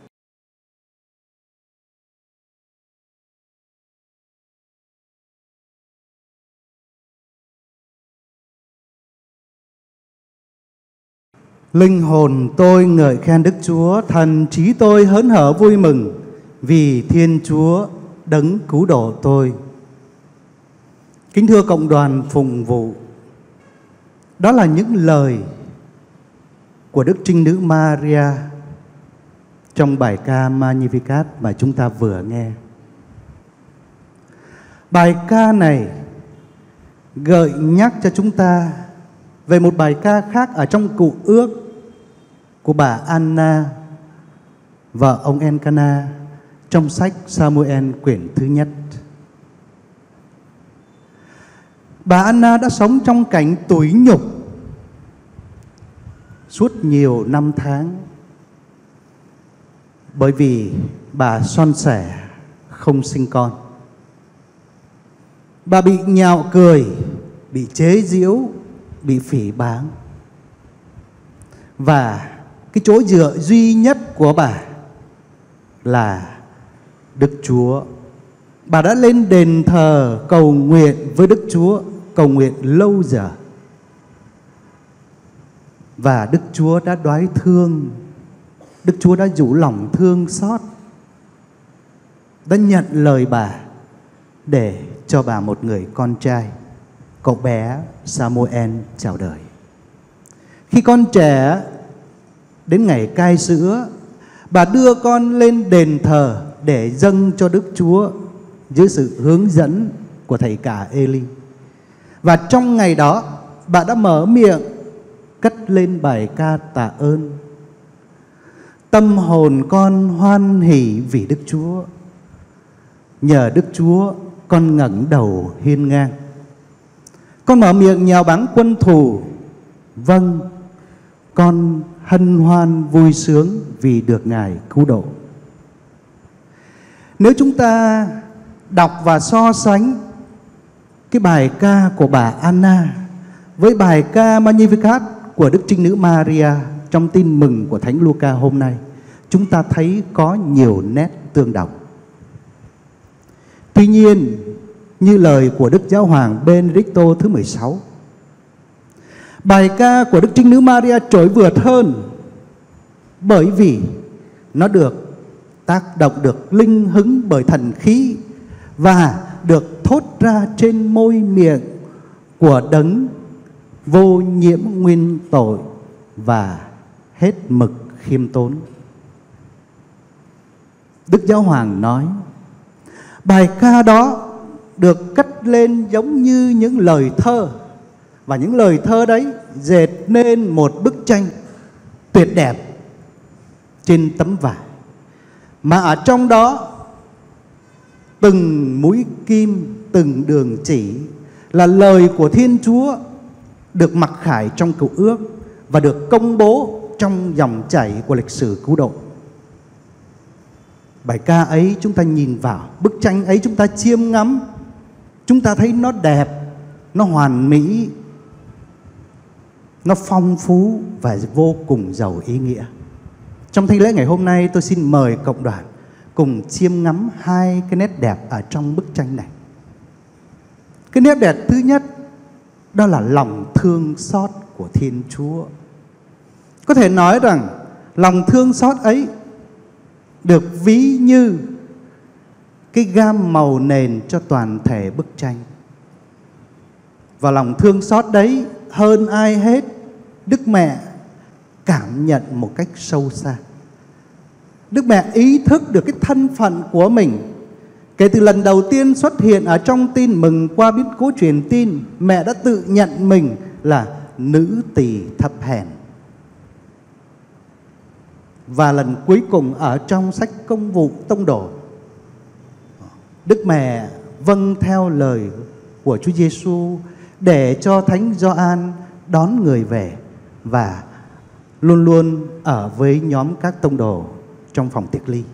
Linh hồn tôi ngợi khen Đức Chúa, thần trí tôi hớn hở vui mừng vì Thiên Chúa đấng cứu độ tôi. Kính thưa cộng đoàn phụng vụ, đó là những lời của Đức Trinh Nữ Maria trong bài ca Magnificat mà chúng ta vừa nghe. Bài ca này gợi nhắc cho chúng ta về một bài ca khác ở trong Cựu Ước của bà Anna và ông Elcana trong sách Samuel quyển thứ nhất. Bà Anna đã sống trong cảnh tủi nhục suốt nhiều năm tháng bởi vì bà son sẻ không sinh con. Bà bị nhạo cười, bị chế giễu, bị phỉ báng. Và cái chỗ dựa duy nhất của bà là Đức Chúa. Bà đã lên đền thờ cầu nguyện với Đức Chúa, cầu nguyện lâu giờ. Và Đức Chúa đã đoái thương, Đức Chúa đã rủ lòng thương xót, đã nhận lời bà để cho bà một người con trai, cậu bé Samuel chào đời. Khi con trẻ đến ngày cai sữa, bà đưa con lên đền thờ để dâng cho Đức Chúa dưới sự hướng dẫn của thầy cả Eli. Và trong ngày đó, bà đã mở miệng cất lên bài ca tạ ơn. Tâm hồn con hoan hỉ vì Đức Chúa, nhờ Đức Chúa con ngẩng đầu hiên ngang. Con mở miệng nhạo báng quân thù, vâng, con hân hoan vui sướng vì được Ngài cứu độ. Nếu chúng ta đọc và so sánh cái bài ca của bà Anna với bài ca Magnificat của Đức Trinh Nữ Maria trong tin mừng của Thánh Luca hôm nay, chúng ta thấy có nhiều nét tương đồng. Tuy nhiên, như lời của Đức Giáo hoàng Benedicto thứ mười sáu, bài ca của Đức Trinh Nữ Maria trỗi vượt hơn bởi vì nó được tác động, được linh hứng bởi thần khí và được thốt ra trên môi miệng của đấng vô nhiễm nguyên tội và hết mực khiêm tốn. Đức Giáo hoàng nói, bài ca đó được cất lên giống như những lời thơ, và những lời thơ đấy dệt nên một bức tranh tuyệt đẹp trên tấm vải, mà ở trong đó từng mũi kim, từng đường chỉ là lời của Thiên Chúa được mặc khải trong Cựu Ước và được công bố trong dòng chảy của lịch sử cứu độ. Bài ca ấy chúng ta nhìn vào, bức tranh ấy chúng ta chiêm ngắm, chúng ta thấy nó đẹp, nó hoàn mỹ, nó phong phú và vô cùng giàu ý nghĩa. Trong thánh lễ ngày hôm nay, tôi xin mời cộng đoàn cùng chiêm ngắm hai cái nét đẹp ở trong bức tranh này. Cái nét đẹp thứ nhất đó là lòng thương xót của Thiên Chúa. Có thể nói rằng lòng thương xót ấy được ví như cái gam màu nền cho toàn thể bức tranh. Và lòng thương xót đấy hơn ai hết, Đức Mẹ cảm nhận một cách sâu xa. Đức Mẹ ý thức được cái thân phận của mình. Kể từ lần đầu tiên xuất hiện ở trong tin mừng qua biến cố truyền tin, mẹ đã tự nhận mình là nữ tỳ thấp hèn. Và lần cuối cùng ở trong sách Công vụ Tông Đồ, Đức Mẹ vâng theo lời của Chúa Giêsu để cho Thánh Gioan đón người về và luôn luôn ở với nhóm các tông đồ trong phòng tiệc ly.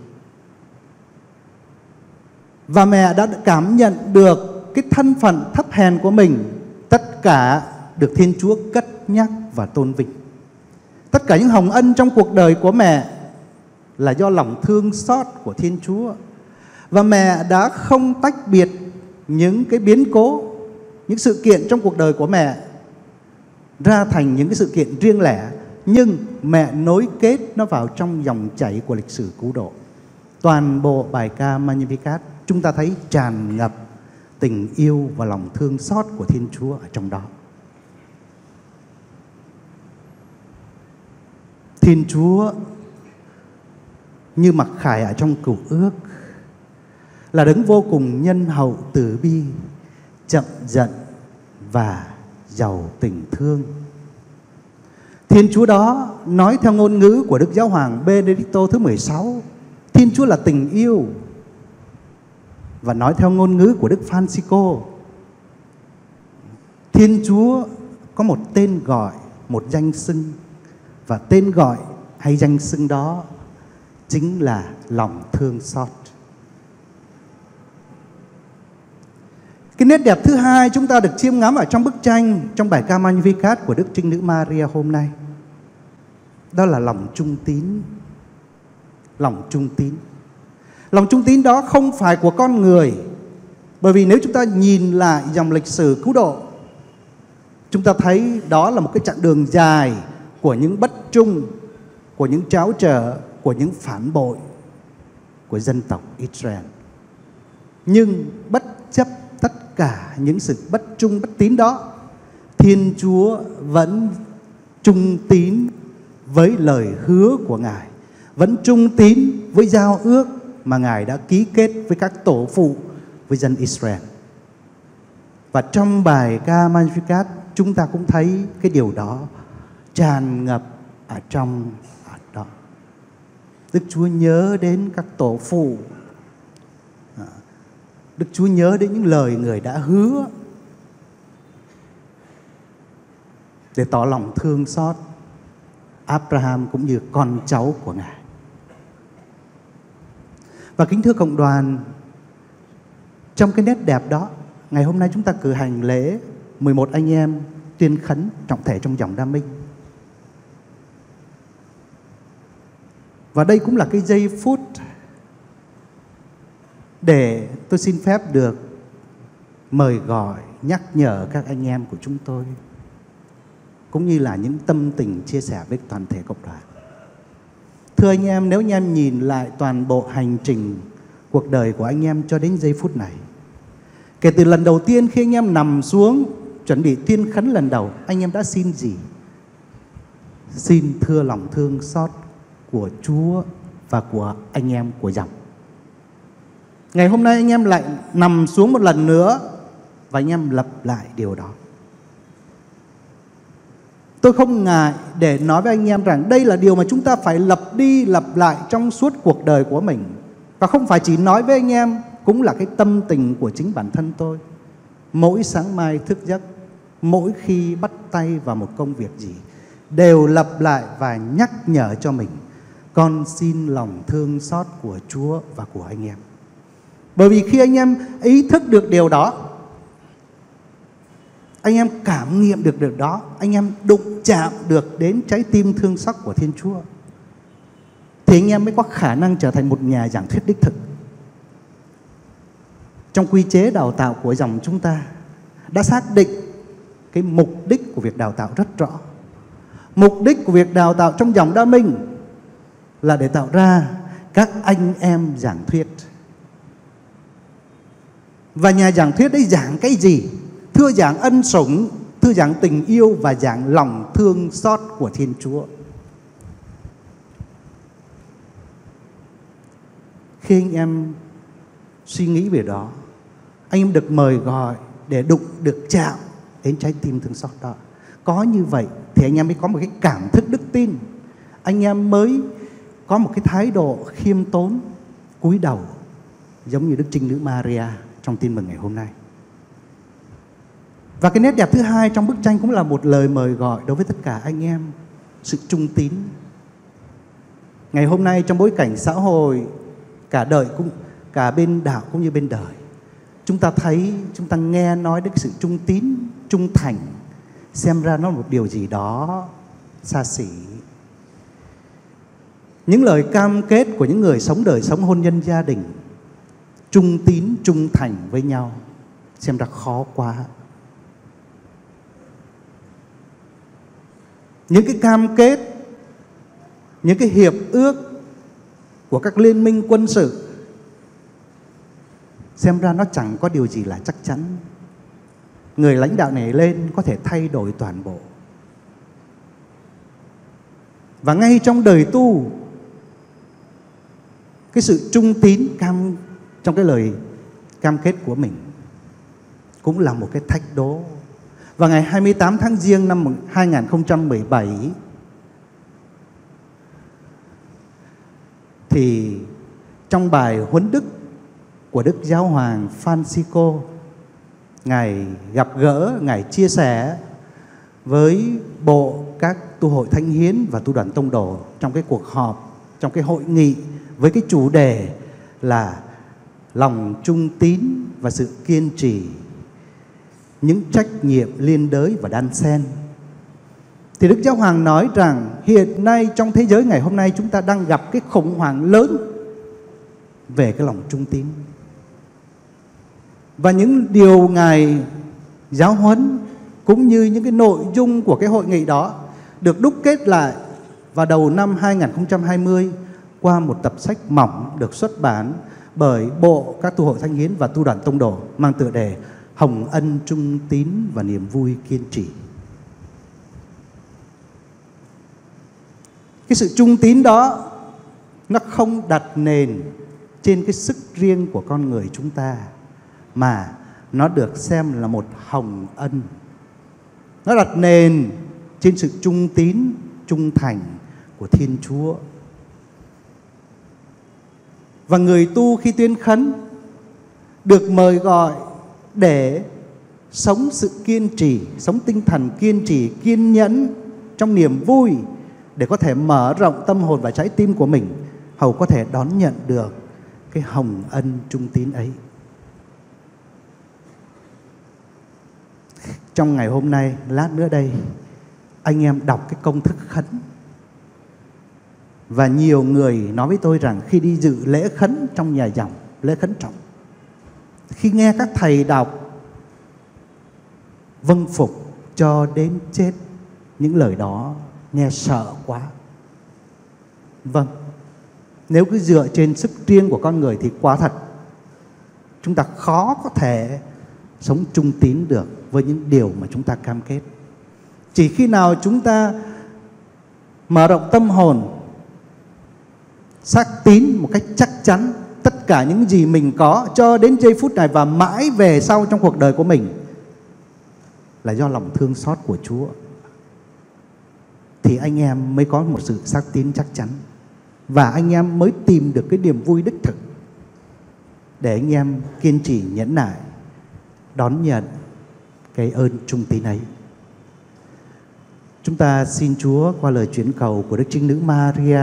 Và mẹ đã cảm nhận được cái thân phận thấp hèn của mình, tất cả được Thiên Chúa cất nhắc và tôn vinh. Tất cả những hồng ân trong cuộc đời của mẹ là do lòng thương xót của Thiên Chúa. Và mẹ đã không tách biệt những cái biến cố, những sự kiện trong cuộc đời của mẹ ra thành những cái sự kiện riêng lẻ, nhưng mẹ nối kết nó vào trong dòng chảy của lịch sử cứu độ. Toàn bộ bài ca Magnificat chúng ta thấy tràn ngập tình yêu và lòng thương xót của Thiên Chúa ở trong đó. Thiên Chúa như mặc khải ở trong Cựu Ước là đấng vô cùng nhân hậu từ bi, chậm giận và giàu tình thương. Thiên Chúa đó nói theo ngôn ngữ của Đức Giáo hoàng Benedicto thứ mười sáu, Thiên Chúa là tình yêu. Và nói theo ngôn ngữ của Đức Francisco, Thiên Chúa có một tên gọi, một danh xưng, và tên gọi hay danh xưng đó chính là lòng thương xót. Cái nét đẹp thứ hai chúng ta được chiêm ngắm ở trong bức tranh, trong bài ca Magnificat của Đức Trinh Nữ Maria hôm nay, đó là lòng trung tín. Lòng trung tín. Lòng trung tín đó không phải của con người, bởi vì nếu chúng ta nhìn lại dòng lịch sử cứu độ, chúng ta thấy đó là một cái chặng đường dài của những bất trung, của những tráo trở, của những phản bội của dân tộc Israel. Nhưng bất chấp tất cả những sự bất trung bất tín đó, Thiên Chúa vẫn trung tín với lời hứa của Ngài, vẫn trung tín với giao ước mà Ngài đã ký kết với các tổ phụ, với dân Israel. Và trong bài ca Magnificat chúng ta cũng thấy cái điều đó tràn ngập ở trong ở đó. Đức Chúa nhớ đến các tổ phụ, Đức Chúa nhớ đến những lời Người đã hứa để tỏ lòng thương xót Abraham cũng như con cháu của Ngài. Và kính thưa cộng đoàn, trong cái nét đẹp đó, ngày hôm nay chúng ta cử hành lễ mười một anh em tuyên khấn trọng thể trong dòng Đa Minh. Và đây cũng là cái giây phút để tôi xin phép được mời gọi, nhắc nhở các anh em của chúng tôi, cũng như là những tâm tình chia sẻ với toàn thể cộng đoàn. Thưa anh em, nếu anh em nhìn lại toàn bộ hành trình cuộc đời của anh em cho đến giây phút này, kể từ lần đầu tiên khi anh em nằm xuống chuẩn bị tuyên khấn lần đầu, anh em đã xin gì? Xin thưa lòng thương xót của Chúa và của anh em của dòng. Ngày hôm nay anh em lại nằm xuống một lần nữa và anh em lặp lại điều đó. Tôi không ngại để nói với anh em rằng đây là điều mà chúng ta phải lặp đi lặp lại trong suốt cuộc đời của mình. Và không phải chỉ nói với anh em, cũng là cái tâm tình của chính bản thân tôi. Mỗi sáng mai thức giấc, mỗi khi bắt tay vào một công việc gì, đều lặp lại và nhắc nhở cho mình: con xin lòng thương xót của Chúa và của anh em. Bởi vì khi anh em ý thức được điều đó, anh em cảm nghiệm được điều đó, anh em đụng chạm được đến trái tim thương xót của Thiên Chúa, thì anh em mới có khả năng trở thành một nhà giảng thuyết đích thực. Trong quy chế đào tạo của dòng chúng ta đã xác định cái mục đích của việc đào tạo rất rõ. Mục đích của việc đào tạo trong dòng Đa Minh là để tạo ra các anh em giảng thuyết. Và nhà giảng thuyết đấy giảng cái gì? Thưa giảng ân sủng, thưa giảng tình yêu và giảng lòng thương xót của Thiên Chúa. Khi anh em suy nghĩ về đó, anh em được mời gọi để đụng, được chạm đến trái tim thương xót đó. Có như vậy thì anh em mới có một cái cảm thức đức tin. Anh em mới có một cái thái độ khiêm tốn, cúi đầu, giống như Đức Trinh Nữ Maria trong tin mừng ngày hôm nay. Và cái nét đẹp thứ hai trong bức tranh cũng là một lời mời gọi đối với tất cả anh em: sự trung tín. Ngày hôm nay trong bối cảnh xã hội cả đời cũng cả bên đạo cũng như bên đời, chúng ta thấy, chúng ta nghe nói đến sự trung tín, trung thành, xem ra nó là một điều gì đó xa xỉ. Những lời cam kết của những người sống đời sống hôn nhân gia đình, trung tín, trung thành với nhau, xem ra khó quá. Những cái cam kết, những cái hiệp ước của các liên minh quân sự, xem ra nó chẳng có điều gì là chắc chắn. Người lãnh đạo này lên có thể thay đổi toàn bộ. Và ngay trong đời tu, cái sự trung tín cam trong cái lời cam kết của mình cũng là một cái thách đố. Và ngày hai mươi tám tháng Giêng năm hai nghìn không trăm mười bảy thì trong bài huấn đức của Đức Giáo hoàng Francisco, Ngài gặp gỡ, Ngài chia sẻ với bộ các tu hội thánh hiến và tu đoàn tông đồ trong cái cuộc họp, trong cái hội nghị với cái chủ đề là lòng trung tín và sự kiên trì, những trách nhiệm liên đới và đan xen. Thì Đức Giáo hoàng nói rằng hiện nay trong thế giới ngày hôm nay chúng ta đang gặp cái khủng hoảng lớn về cái lòng trung tín. Và những điều Ngài giáo huấn cũng như những cái nội dung của cái hội nghị đó được đúc kết lại vào đầu năm hai nghìn không trăm hai mươi qua một tập sách mỏng được xuất bản bởi Bộ các tu hội thánh hiến và tu đoàn tông đồ mang tựa đề Hồng ân trung tín và niềm vui kiên trì. Cái sự trung tín đó nó không đặt nền trên cái sức riêng của con người chúng ta, mà nó được xem là một hồng ân. Nó đặt nền trên sự trung tín, trung thành của Thiên Chúa. Và người tu khi tuyên khấn được mời gọi để sống sự kiên trì, sống tinh thần kiên trì, kiên nhẫn trong niềm vui, để có thể mở rộng tâm hồn và trái tim của mình, hầu có thể đón nhận được cái hồng ân trung tín ấy. Trong ngày hôm nay, lát nữa đây, anh em đọc cái công thức khấn. Và nhiều người nói với tôi rằng khi đi dự lễ khấn trong nhà dòng, lễ khấn trọng, khi nghe các thầy đọc vâng phục cho đến chết, những lời đó nghe sợ quá. Vâng, nếu cứ dựa trên sức riêng của con người thì quá thật chúng ta khó có thể sống trung tín được với những điều mà chúng ta cam kết. Chỉ khi nào chúng ta mở rộng tâm hồn, xác tín một cách chắc chắn tất cả những gì mình có cho đến giây phút này và mãi về sau trong cuộc đời của mình là do lòng thương xót của Chúa, thì anh em mới có một sự xác tín chắc chắn, và anh em mới tìm được cái niềm vui đích thực để anh em kiên trì nhẫn nại đón nhận cái ơn trung tín ấy. Chúng ta xin Chúa qua lời chuyển cầu của Đức Trinh Nữ Maria,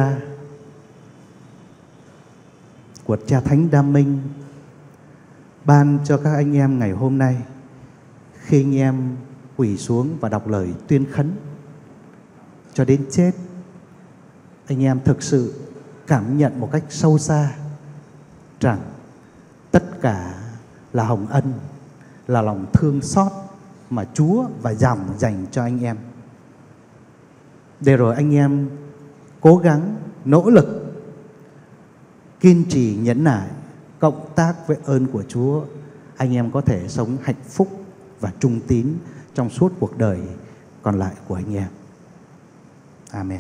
của Cha Thánh Đa Minh, ban cho các anh em ngày hôm nay, khi anh em quỳ xuống và đọc lời tuyên khấn cho đến chết, anh em thực sự cảm nhận một cách sâu xa rằng tất cả là hồng ân, là lòng thương xót mà Chúa và dòng dành cho anh em. Để rồi anh em cố gắng, nỗ lực, kiên trì nhẫn nại, cộng tác với ơn của Chúa, anh em có thể sống hạnh phúc và trung tín trong suốt cuộc đời còn lại của anh em. Amen.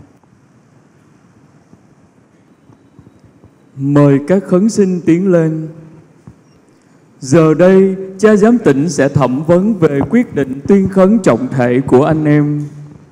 Mời các khấn sinh tiến lên. Giờ đây, cha giám tịnh sẽ thẩm vấn về quyết định tuyên khấn trọng thể của anh em.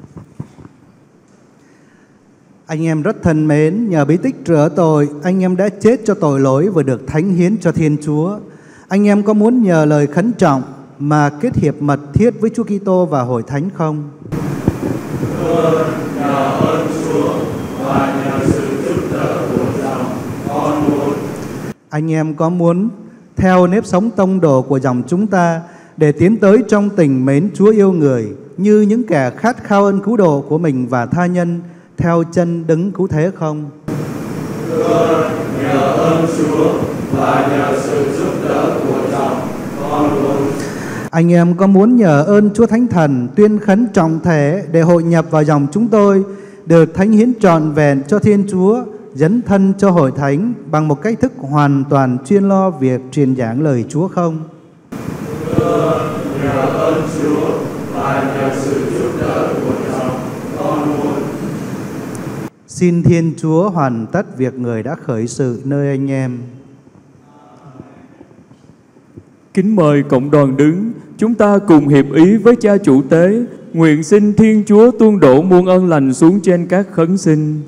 Anh em rất thân mến, nhờ bí tích rửa tội, anh em đã chết cho tội lỗi và được thánh hiến cho Thiên Chúa. Anh em có muốn nhờ lời khấn trọng mà kết hiệp mật thiết với Chúa Kitô và hội thánh không? Thưa, nhờ ơn Chúa và nhờ sự giúp đỡ của dòng, con muốn. Anh em có muốn theo nếp sống tông đồ của dòng chúng ta để tiến tới trong tình mến Chúa yêu người, như những kẻ khát khao ơn cứu độ của mình và tha nhân, theo chân đấng cứu thế không? Thưa, nhờ ơn Chúa và nhờ sự giúp đỡ của dòng, con muốn. Anh em có muốn nhờ ơn Chúa Thánh Thần tuyên khấn trọng thể để hội nhập vào dòng chúng tôi, được thánh hiến trọn vẹn cho Thiên Chúa, dấn thân cho hội thánh bằng một cách thức hoàn toàn chuyên lo việc truyền giảng lời Chúa không? Thưa, nhờ ơn Chúa và nhờ sự giúp đỡ của dòng, con muốn. Xin Thiên Chúa hoàn tất việc người đã khởi sự nơi anh em. Kính mời cộng đoàn đứng, chúng ta cùng hiệp ý với Cha Chủ Tế, nguyện xin Thiên Chúa tuôn đổ muôn ơn lành xuống trên các khấn sinh.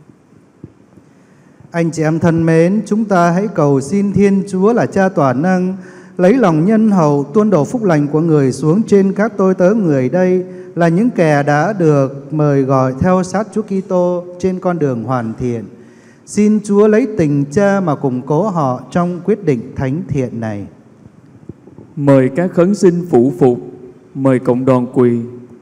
Anh chị em thân mến, chúng ta hãy cầu xin Thiên Chúa là Cha toàn năng lấy lòng nhân hậu tuôn đổ phúc lành của người xuống trên các tôi tớ người đây, là những kẻ đã được mời gọi theo sát Chúa Kitô trên con đường hoàn thiện. Xin Chúa lấy tình Cha mà củng cố họ trong quyết định thánh thiện này. Mời các khấn sinh phủ phục, mời cộng đoàn quỳ.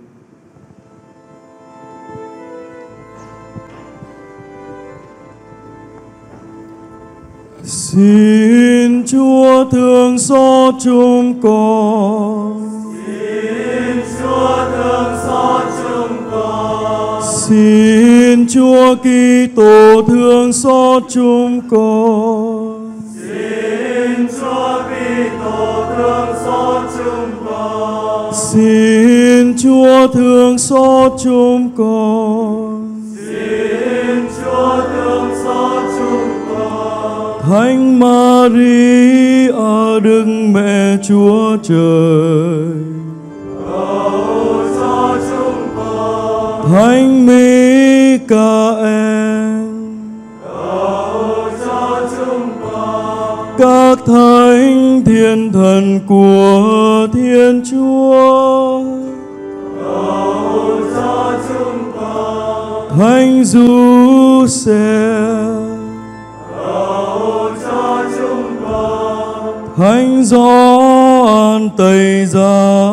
Xin Chúa thương xót chúng con. Xin Chúa thương xót chúng con. Xin Chúa Kitô thương xót chúng con. Xin Chúa Kitô thương xót chúng con. Xin Chúa thương xót chúng con. Xin Chúa thương xót chúng con. Thánh Maria Đức Mẹ Chúa Trời, cầu cho chúng con. Thánh Michael, cầu cho chúng con. các thánh thiên thần của Thiên Chúa, cầu cho chúng con. Thánh Giuse, cầu cho chúng con. Thánh Gioan Tẩy Giả,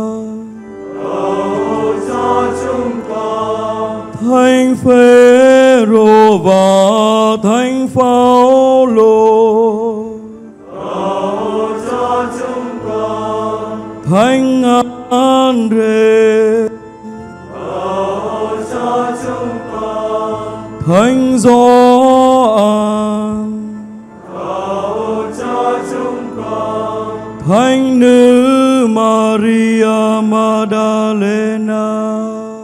cầu cho chúng con. Thánh Phêrô và Thánh Phaolô, cầu cho chúng con. Thánh Andre, cầu cho chúng con. Thánh Gioan, cầu cho chúng con. Thánh nữ Maria Magdalena,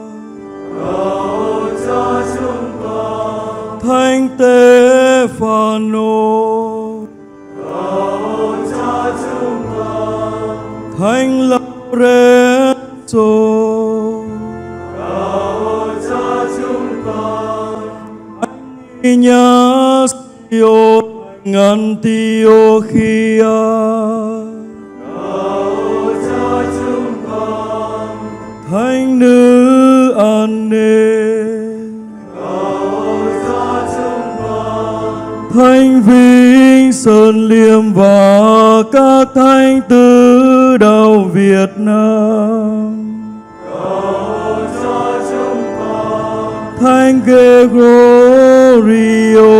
cầu cho chúng con. Thánh Stefano, cầu cho chúng con. Thánh Laurenzo, cầu cho chúng con. Ignacio Antiochia, cầu cho chúng con. Thánh nữ Anne, cầu cho chúng con. Thánh Vinh Sơn Liêm và các thánh tứ đạo Việt Nam, cầu cho chúng con. Thánh Gregorio,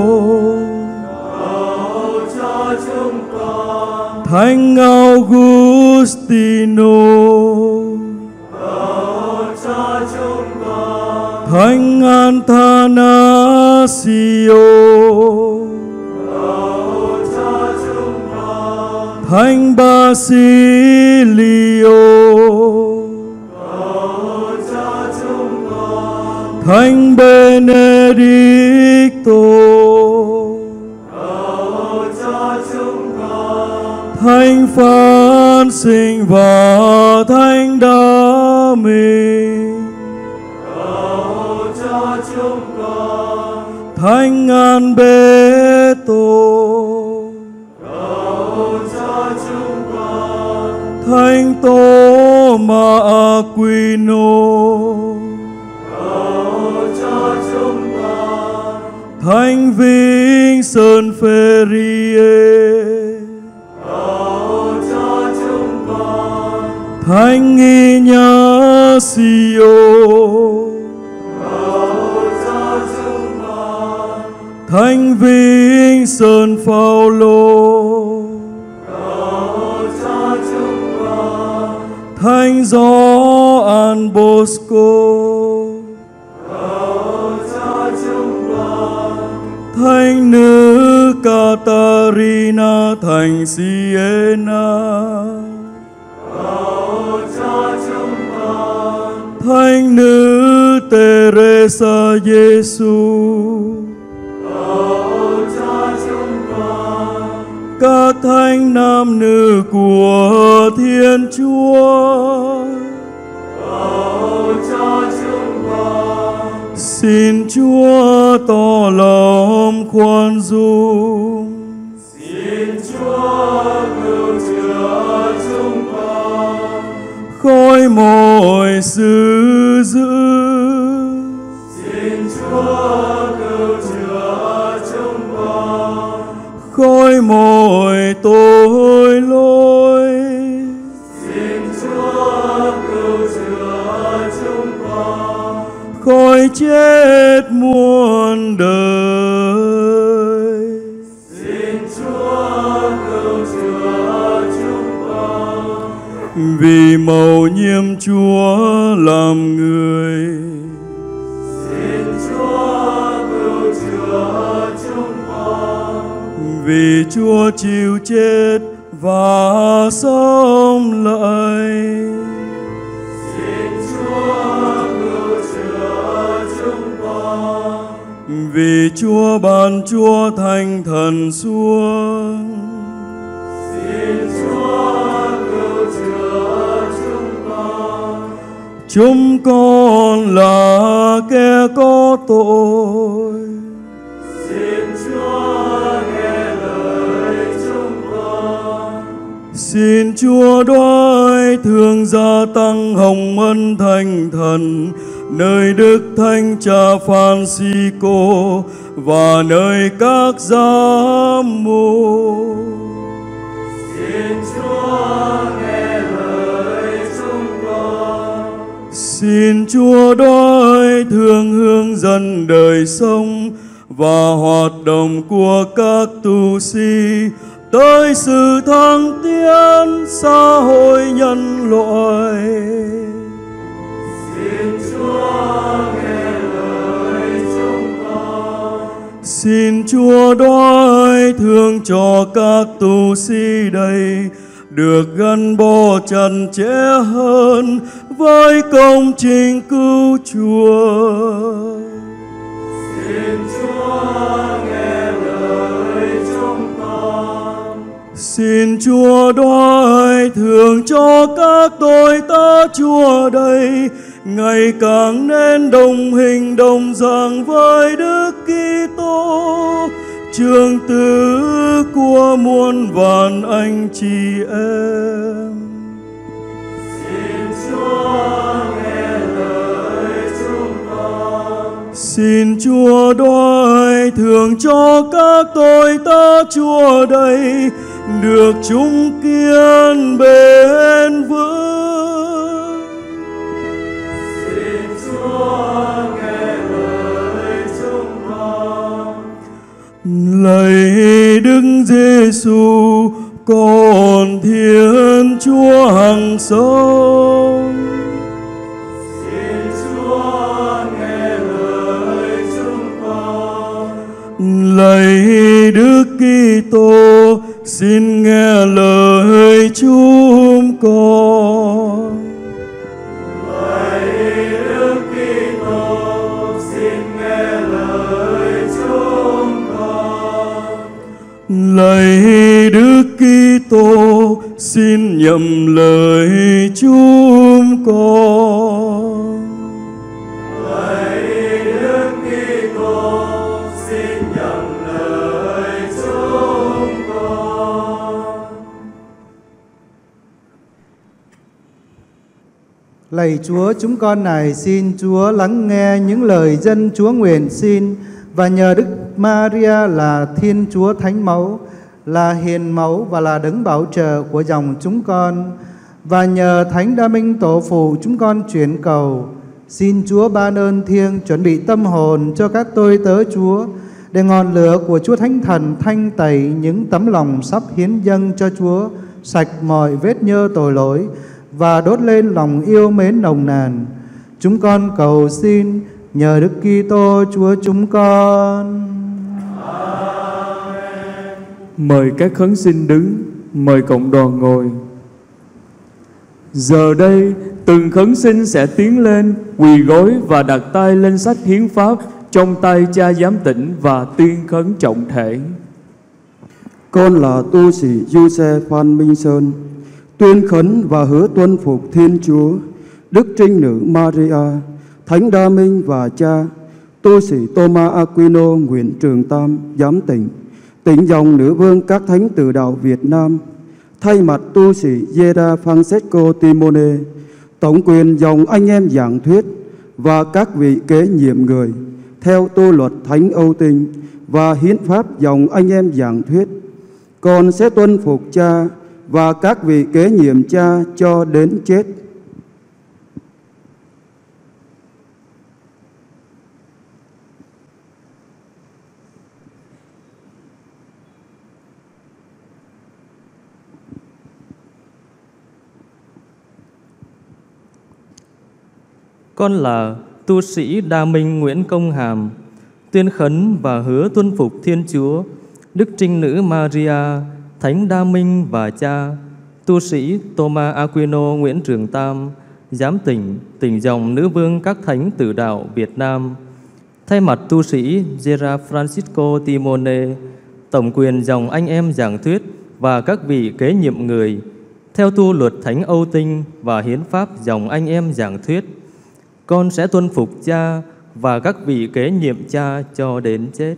cầu cho chúng con. Thánh Augustino, cầu cho chúng con. Thánh Athanasio, cầu cho chúng con. Thánh Basilio, cầu cho chúng con. Thánh Benedicto, cầu cho chúng con. Thánh Phan Sinh và Thánh Đa Minh, cầu cho chúng con. Thánh Alberto, cầu cho chúng con. Thánh Thomas Aquino, cầu cho chúng con. Thánh Vinh Sơn Ferrier, cầu cho chúng con. Thánh Ignacio, cầu cho chúng con. Thánh Vinh Sơn Phaolô, cầu cho chúng con. Thánh Gioan Bosco, cầu cho chúng con. Thánh nữ Catarina thành Siena, cầu cho chúng con. Thánh nữ Teresa Giêsu, cầu cho chúng con. các thánh nam nữ của Thiên Chúa. Cầu cho chúng con. Xin Chúa tỏ lòng khoan dung. Xin Chúa cứu chữa chúng con khỏi mọi sự dữ. Xin Chúa cứu chữa chúng con khỏi mọi tội lỗi. Xin Chúa cứu chữa chúng con khỏi chết muôn đời. Xin Chúa cứu chữa chúng con vì mầu nhiệm Chúa làm người. Xin Chúa cứu chữa chúng con vì Chúa chịu chết và sống lại. Xin Chúa cứu chữa chúng con vì Chúa ban Chúa Thánh Thần xuống. Xin Chúa cứu chữa chúng con Chúng con là kẻ có tội. Xin Chúa nghe lời chúng con Xin Chúa đoái thương gia tăng hồng ân Thánh Thần nơi Đức Thánh Cha Francisco và nơi các giám mục. Xin Chúa nghe lời chúng con Xin Chúa đoái thương hướng dẫn đời sống và hoạt động của các tu sĩ tới sự thăng tiến xã hội nhân loại. Xin Chúa nghe lời chúng con Xin Chúa đoái thương cho các tu sĩ đây được gắn bó chặt chẽ hơn với công trình cứu Chúa. Xin Chúa nghe lời chúng con Xin Chúa đoái thương cho các tôi ta Chúa đây ngày càng nên đồng hình đồng dạng với Đức Kitô, Trường tử của muôn vàn anh chị em. Xin Chúa nghe lời chúng con Xin Chúa đoái thương cho các tôi ta Chúa đây được chung kiên bền vững. Xin Chúa nghe lời chúng con lạy Đức Giêsu con Thiên Chúa hằng sống. Xin Chúa nghe lời chúng con lạy Đức Kitô xin nghe lời chúng con. Lạy Đức Kitô xin nghe lời chúng con. Lạy Đức Kitô xin nhậm lời chúng con. Lạy Đức Kitô xin nhậm lời chúng con. Lạy Chúa, chúng con này xin Chúa lắng nghe những lời dân Chúa nguyện xin, và nhờ Đức Maria là Thiên Chúa Thánh Mẫu, là hiền mẫu và là đấng bảo trợ của dòng chúng con, và nhờ Thánh Đa Minh Tổ phụ chúng con chuyển cầu, xin Chúa ban ơn thiêng chuẩn bị tâm hồn cho các tôi tớ Chúa, để ngọn lửa của Chúa Thánh Thần thanh tẩy những tấm lòng sắp hiến dâng cho Chúa, sạch mọi vết nhơ tội lỗi và đốt lên lòng yêu mến nồng nàn. Chúng con cầu xin nhờ Đức Kitô Chúa chúng con. Mời các khấn sinh đứng, mời cộng đoàn ngồi. Giờ đây, từng khấn sinh sẽ tiến lên, quỳ gối và đặt tay lên sách hiến pháp trong tay cha giám tỉnh và tuyên khấn trọng thể. Con là tu sĩ Giuse Phan Minh Sơn, tuyên khấn và hứa tuân phục Thiên Chúa, Đức Trinh Nữ Maria, Thánh Đa Minh và Cha, tu sĩ Thomas Aquino, Nguyễn Trường Tam, giám tỉnh, tỉnh dòng nữ vương các thánh tử đạo Việt Nam, thay mặt tu sĩ Giera Francesco Timone, tổng quyền dòng anh em giảng thuyết và các vị kế nhiệm người theo tu luật Thánh Âu Tinh và hiến pháp dòng anh em giảng thuyết, con sẽ tuân phục Cha và các vị kế nhiệm Cha cho đến chết. Con là tu sĩ Đa Minh Nguyễn Công Hàm, tuyên khấn và hứa tuân phục Thiên Chúa, Đức Trinh Nữ Maria, Thánh Đa Minh và Cha, tu sĩ Thomas Aquino Nguyễn Trường Tam, giám tỉnh, tỉnh dòng nữ vương các thánh tử đạo Việt Nam, thay mặt tu sĩ Giera Francisco Timone, tổng quyền dòng anh em giảng thuyết và các vị kế nhiệm người, theo tu luật Thánh Âu Tinh và hiến pháp dòng anh em giảng thuyết, con sẽ tuân phục Cha và các vị kế nhiệm Cha cho đến chết.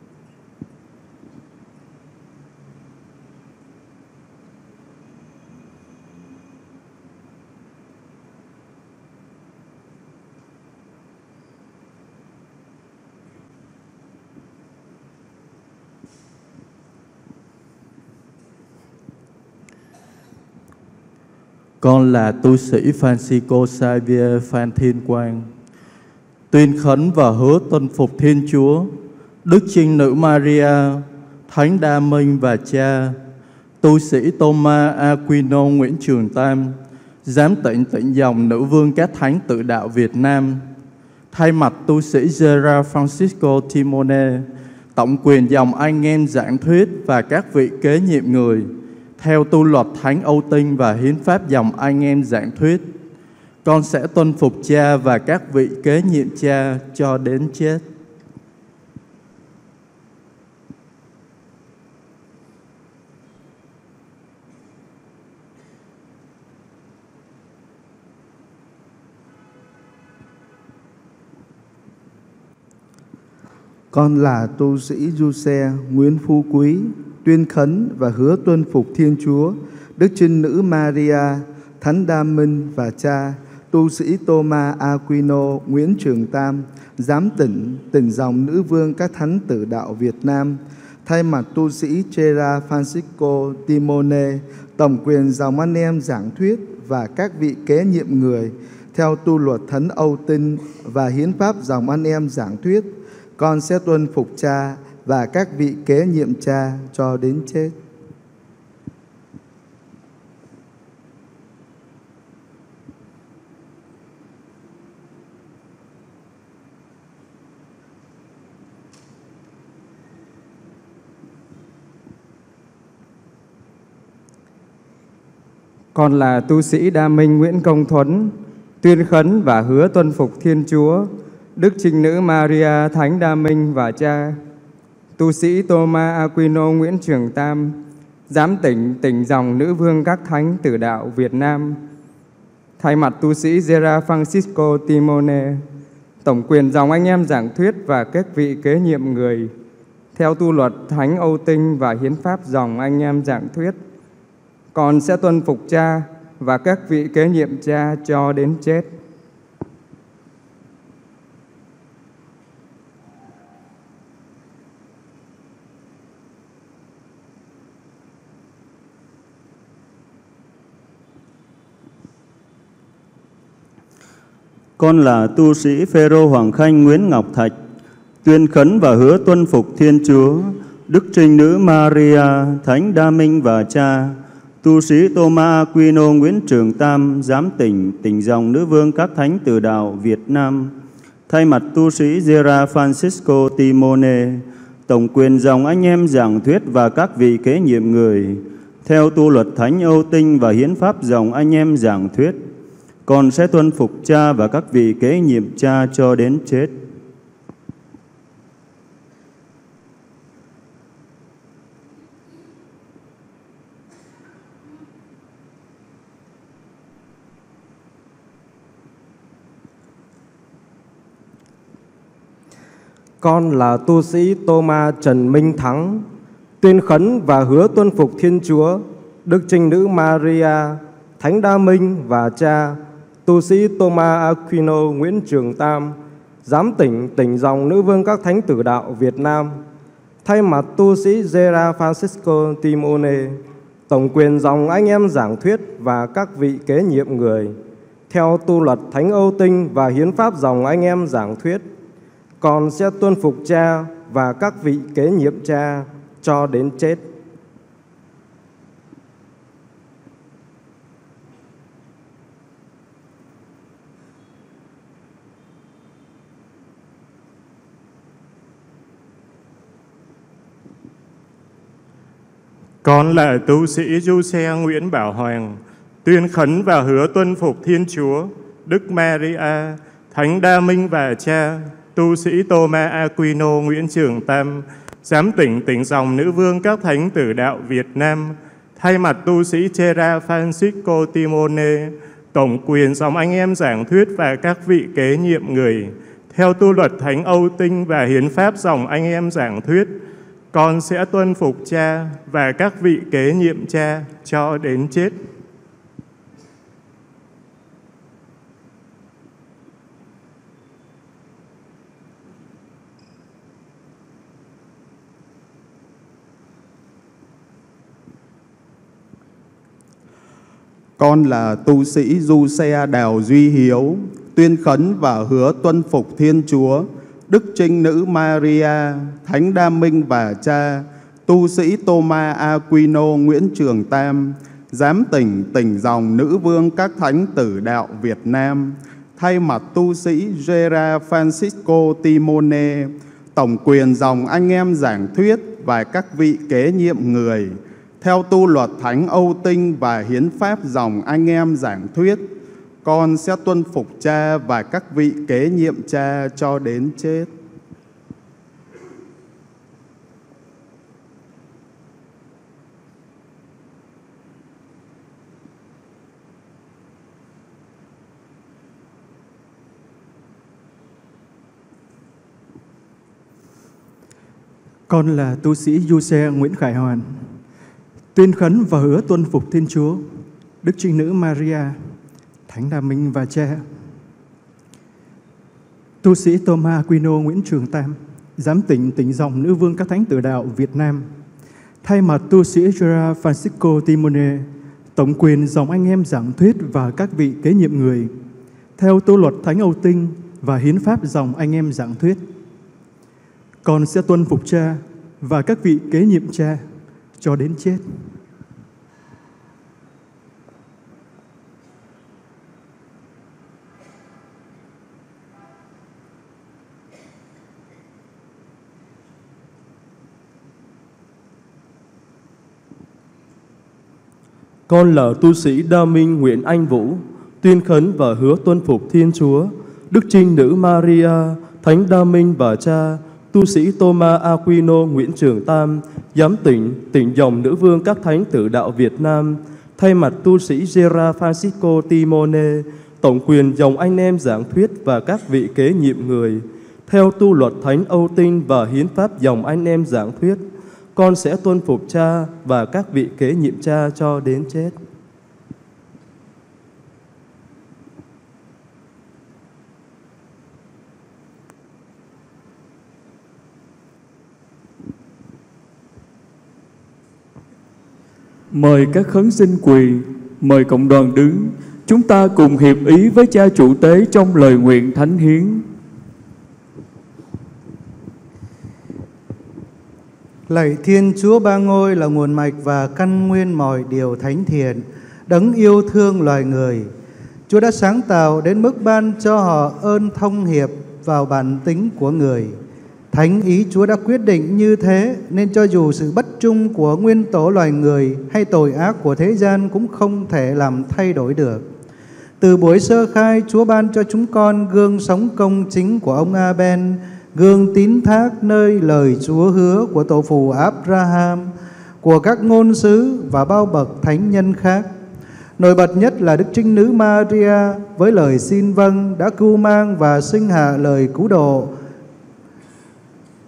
Con là tu sĩ Francisco Xavier Phan Thiên Quang, tuyên khấn và hứa tuân phục Thiên Chúa, Đức Trinh Nữ Maria, Thánh Đa Minh và Cha, tu sĩ Thomas Aquino Nguyễn Trường Tam, giám tỉnh tỉnh dòng nữ vương các thánh tự đạo Việt Nam, thay mặt tu sĩ Giera Francisco Timone, tổng quyền dòng anh em giảng thuyết và các vị kế nhiệm người, theo tu luật Thánh Âu Tinh và hiến pháp dòng anh em giảng thuyết, con sẽ tuân phục Cha và các vị kế nhiệm Cha cho đến chết. Con là tu sĩ Giuse Nguyễn Phú Quý, tuyên khấn và hứa tuân phục Thiên Chúa, Đức Trinh Nữ Maria, Thánh Đa Minh và Cha, tu sĩ Thomas Aquino Nguyễn Trường Tam, giám tỉnh, tỉnh dòng nữ vương các thánh tử đạo Việt Nam, thay mặt tu sĩ Giera Francisco Timone, tổng quyền dòng anh em giảng thuyết và các vị kế nhiệm người, theo tu luật Thánh Âu Tinh và hiến pháp dòng anh em giảng thuyết, con sẽ tuân phục Cha và các vị kế nhiệm Cha cho đến chết. Con là tu sĩ Đa Minh Nguyễn Công Thuấn, tuyên khấn và hứa tuân phục Thiên Chúa, Đức Trinh Nữ Maria, Thánh Đa Minh và Cha, tu sĩ Thomas Aquino Nguyễn Trường Tam, giám tỉnh, tỉnh dòng nữ vương các thánh tử đạo Việt Nam, thay mặt tu sĩ Giera Francisco Timone, tổng quyền dòng anh em giảng thuyết và các vị kế nhiệm người, theo tu luật Thánh Âu Tinh và hiến pháp dòng anh em giảng thuyết, con sẽ tuân phục Cha và các vị kế nhiệm Cha cho đến chết. Con là tu sĩ Phêrô Hoàng Khanh Nguyễn Ngọc Thạch, tuyên khấn và hứa tuân phục Thiên Chúa, Đức Trinh Nữ Maria, Thánh Đa Minh và Cha, tu sĩ Thomas Aquino Nguyễn Trường Tam, giám tỉnh, tỉnh dòng nữ vương các thánh tử đạo Việt Nam, thay mặt tu sĩ Giera Francisco Timone, tổng quyền dòng anh em giảng thuyết và các vị kế nhiệm người, theo tu luật Thánh Âu Tinh và hiến pháp dòng anh em giảng thuyết, con sẽ tuân phục Cha và các vị kế nhiệm Cha cho đến chết. Con là tu sĩ Tô-ma Trần Minh Thắng, tuyên khấn và hứa tuân phục Thiên Chúa, Đức Trinh Nữ Maria, Thánh Đa Minh và Cha, tu sĩ Tô-ma Aquino Nguyễn Trường Tam, giám tỉnh tỉnh dòng nữ vương các thánh tử đạo Việt Nam, thay mặt tu sĩ Gera Francisco Timone, tổng quyền dòng anh em giảng thuyết và các vị kế nhiệm người, theo tu luật Thánh Âu Tinh và hiến pháp dòng anh em giảng thuyết, con sẽ tuân phục cha và các vị kế nhiệm cha cho đến chết. Con là tu sĩ Giuse Nguyễn Bảo Hoàng, tuyên khấn và hứa tuân phục Thiên Chúa, Đức Maria, Thánh Đa Minh và Cha, tu sĩ Tô-ma Aquino Nguyễn Trường Tam, giám tỉnh tỉnh dòng nữ vương các thánh tử đạo Việt Nam, thay mặt tu sĩ Gera Francisco Timone, tổng quyền dòng anh em giảng thuyết và các vị kế nhiệm người, theo tu luật Thánh Âu Tinh và hiến pháp dòng anh em giảng thuyết, con sẽ tuân phục cha và các vị kế nhiệm cha cho đến chết. Con là tu sĩ Giuse Đào Duy Hiếu, tuyên khấn và hứa tuân phục Thiên Chúa, Đức Trinh Nữ Maria, Thánh Đa Minh và Cha, tu sĩ Tô-ma Aquino Nguyễn Trường Tam, giám tỉnh tỉnh dòng nữ vương các thánh tử đạo Việt Nam, thay mặt tu sĩ Gera Francisco Timone, tổng quyền dòng anh em giảng thuyết và các vị kế nhiệm người, theo tu luật Thánh Âu Tinh và hiến pháp dòng anh em giảng thuyết, con sẽ tuân phục cha và các vị kế nhiệm cha cho đến chết. Con là tu sĩ Giuse Nguyễn Khải Hoàn, tuyên khấn và hứa tuân phục Thiên Chúa, Đức Trinh Nữ Maria, Thánh Đa Minh và Cha, tu sĩ Tô-ma Aquino Nguyễn Trường Tam, giám tỉnh tỉnh dòng nữ vương các thánh tử đạo Việt Nam, thay mặt tu sĩ Gera Francisco Timone, tổng quyền dòng anh em giảng thuyết và các vị kế nhiệm người, theo tu luật Thánh Âu Tinh và hiến pháp dòng anh em giảng thuyết, con sẽ tuân phục cha và các vị kế nhiệm cha cho đến chết. Con là tu sĩ Đa Minh Nguyễn Anh Vũ, tuyên khấn và hứa tuân phục Thiên Chúa, Đức Trinh Nữ Maria, Thánh Đa Minh và Cha, tu sĩ Tô-ma Aquino Nguyễn Trường Tam, giám tỉnh tỉnh dòng nữ vương các thánh tử đạo Việt Nam, thay mặt tu sĩ Gera Francisco Timone, tổng quyền dòng anh em giảng thuyết và các vị kế nhiệm người, theo tu luật Thánh Âu Tinh và hiến pháp dòng anh em giảng thuyết, con sẽ tuân phục cha và các vị kế nhiệm cha cho đến chết. Mời các khấn sinh quỳ, mời cộng đoàn đứng, chúng ta cùng hiệp ý với cha chủ tế trong lời nguyện thánh hiến. Lạy Thiên Chúa Ba Ngôi là nguồn mạch và căn nguyên mọi điều thánh thiện, đấng yêu thương loài người. Chúa đã sáng tạo đến mức ban cho họ ơn thông hiệp vào bản tính của người. Thánh ý Chúa đã quyết định như thế, nên cho dù sự bất trung của nguyên tổ loài người hay tội ác của thế gian cũng không thể làm thay đổi được. Từ buổi sơ khai, Chúa ban cho chúng con gương sống công chính của ông A-ben, gương tín thác nơi lời Chúa hứa của tổ phụ Abraham, của các ngôn sứ và bao bậc thánh nhân khác. Nổi bật nhất là Đức Trinh Nữ Maria với lời xin vâng đã cưu mang và sinh hạ lời cứu độ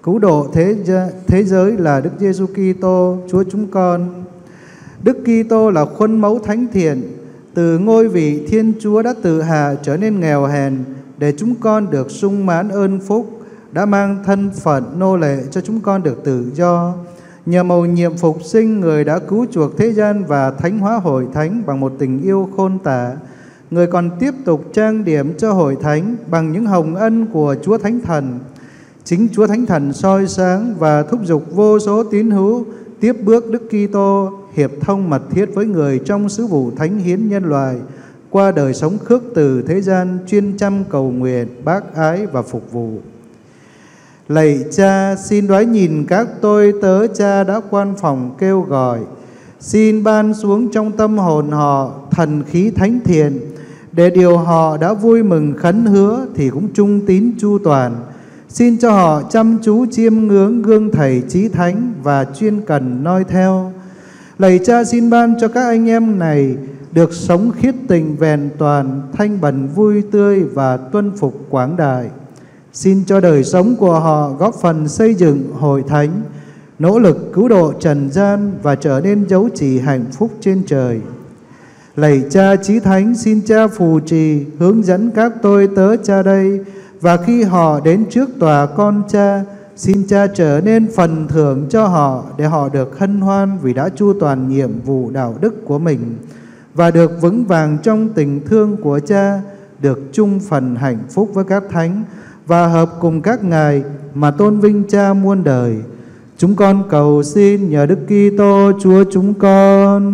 cứu độ thế thế giới là Đức Giêsu Kitô Chúa chúng con. Đức Kitô là khuôn mẫu thánh thiện, từ ngôi vị Thiên Chúa đã tự hạ trở nên nghèo hèn để chúng con được sung mãn ơn phúc, đã mang thân phận nô lệ cho chúng con được tự do. Nhờ mầu nhiệm phục sinh, Người đã cứu chuộc thế gian và thánh hóa hội thánh bằng một tình yêu khôn tả. Người còn tiếp tục trang điểm cho hội thánh bằng những hồng ân của Chúa Thánh Thần. Chính Chúa Thánh Thần soi sáng và thúc giục vô số tín hữu tiếp bước Đức Kitô, hiệp thông mật thiết với Người trong sứ vụ thánh hiến nhân loại, qua đời sống khước từ thế gian, chuyên chăm cầu nguyện, bác ái và phục vụ. Lạy Cha, xin đoái nhìn các tôi tớ Cha đã quan phòng kêu gọi, xin ban xuống trong tâm hồn họ thần khí thánh thiện, để điều họ đã vui mừng khấn hứa thì cũng trung tín chu toàn. Xin cho họ chăm chú chiêm ngưỡng gương Thầy Chí Thánh và chuyên cần noi theo. Lạy Cha, xin ban cho các anh em này được sống khiết tình vẹn toàn, thanh bần vui tươi và tuân phục quảng đại. Xin cho đời sống của họ góp phần xây dựng hội thánh, nỗ lực cứu độ trần gian và trở nên dấu chỉ hạnh phúc trên trời. Lạy Cha Chí Thánh, xin Cha phù trì, hướng dẫn các tôi tớ Cha đây, và khi họ đến trước tòa con Cha, xin Cha trở nên phần thưởng cho họ để họ được hân hoan vì đã chu toàn nhiệm vụ đạo đức của mình và được vững vàng trong tình thương của Cha, được chung phần hạnh phúc với các thánh và hợp cùng các ngài mà tôn vinh Cha muôn đời. Chúng con cầu xin nhờ Đức Kitô Chúa chúng con.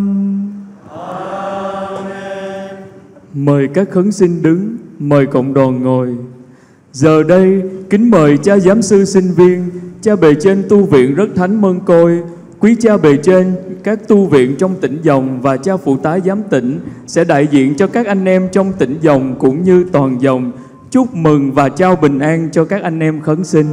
Amen. Mời các khấn sinh đứng, mời cộng đoàn ngồi. Giờ đây, kính mời Cha Giám sư sinh viên, Cha bề trên tu viện Rất Thánh Mân Côi, quý Cha bề trên các tu viện trong tỉnh dòng và Cha phụ tá giám tỉnh sẽ đại diện cho các anh em trong tỉnh dòng cũng như toàn dòng chúc mừng và trao bình an cho các anh em khấn sinh.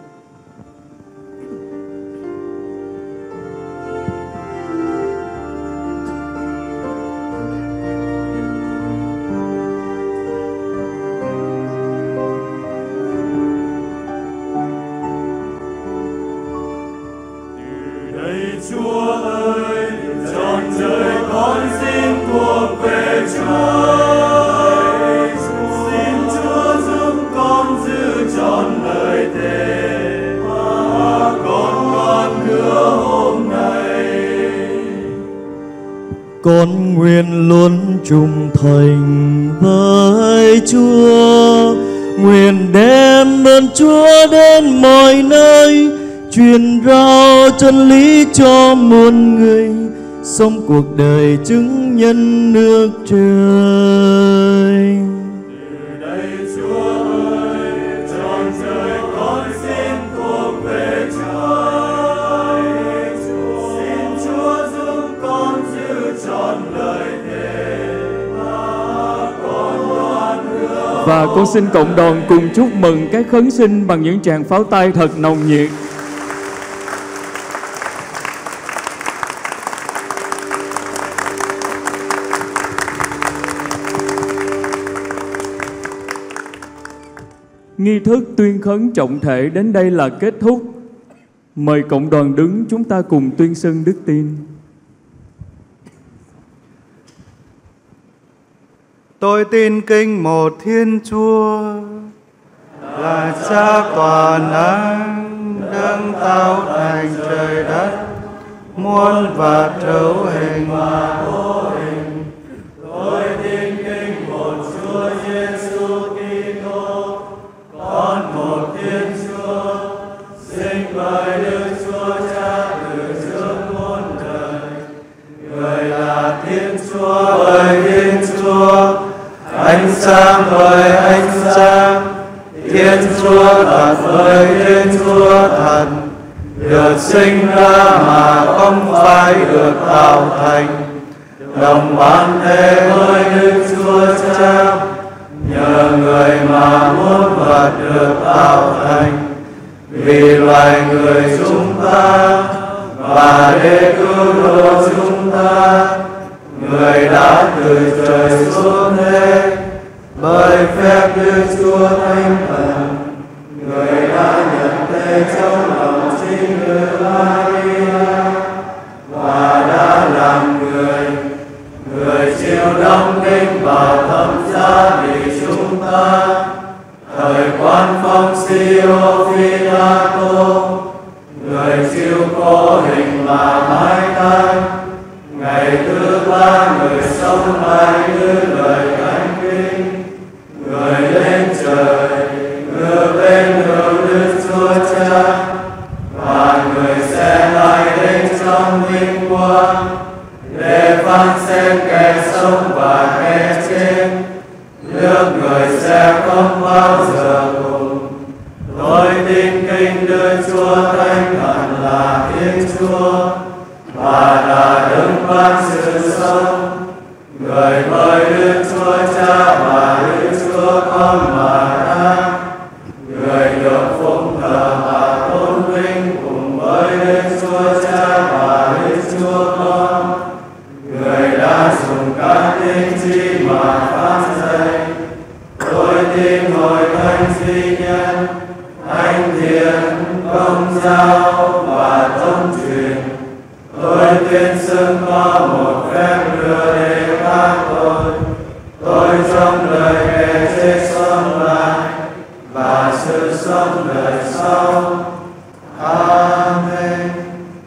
Con nguyện luôn trung thành với Chúa, nguyện đem ơn Chúa đến mọi nơi, truyền rao chân lý cho muôn người, sống cuộc đời chứng nhân nước trời. Từ đây Chúa ơi, trọn đời con xin thuộc về Chúa. Xin Chúa giúp con giữ trọn lời thề mà con đoan hứa. Và con xin cộng đoàn cùng chúc mừng các khấn sinh bằng những tràng pháo tay thật nồng nhiệt. Nghi thức tuyên khấn trọng thể đến đây là kết thúc. Mời cộng đoàn đứng, chúng ta cùng tuyên xưng đức tin. Tôi tin kính một Thiên Chúa, là Cha toàn năng, đấng tạo thành trời đất, muôn vật hữu hình và vô hình. Tôi tin kính một Chúa Giêsu Kitô, con một Thiên Chúa, sinh bởi Đức Chúa Cha từ trước muôn đời. Người là Thiên Chúa bởi Thiên Chúa, ánh sáng bởi ánh sáng, Thiên Chúa thật bởi Thiên Chúa thật, được sinh ra mà không phải được tạo thành, đồng bán thế với Đức Chúa Cha, nhờ người mà muôn vật được tạo thành, vì loài người chúng ta và để cứu độ chúng ta, người đã từ trời xuống thế bởi phép Đức Chúa Thánh Thần, người đã nhận thế nơi trong lòng trinh nữ Maria và đã làm người, người chịu đóng đinh vào thập giá vì chúng ta. Thời quan phong Sio Phi-la-tô, người chịu khổ hình mà mái táng. Ngày thứ ba người sống lại như lời thánh kinh, người lên trời ngựa bên hướng Đức Chúa Cha, và người sẽ lại đến trong vinh quang để phán xét kẻ sống và kẻ chết. Nước người sẽ không bao giờ cùng. Tôi tin kinh Đức Chúa Thánh Thần là Thiên Chúa và là Đấng ban sự sống, người bởi Đức Chúa Cha và Đức Chúa Con mà ra, người được phụng thờ và tôn vinh cùng với Đức Chúa Cha và Đức Chúa Con, người đã dùng các tiên tri mà phán dạy. Tôi tin hội thánh duy nhất, thánh thiện, công giáo và thông truyền. Tôi tuyên xưng có một phép lửa để các tôi. Tôi trong lời kẻ chết sống lại và sự sống đời sau. Amen.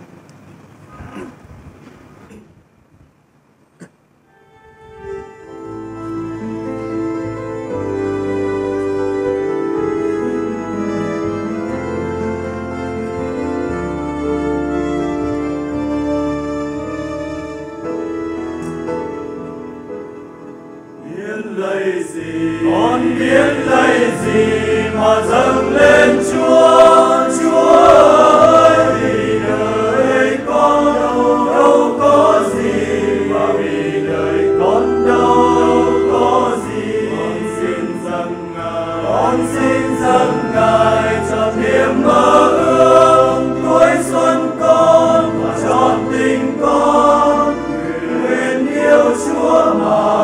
Con biết lấy gì mà dâng lên Chúa, Chúa ơi, vì đời con đâu, đâu có gì, và vì đời con đâu, đâu có gì. Con xin dâng Ngài, con xin dâng Ngài cho niềm mơ ước tuổi xuân con và trọn tình con, nguyện yêu Chúa mà.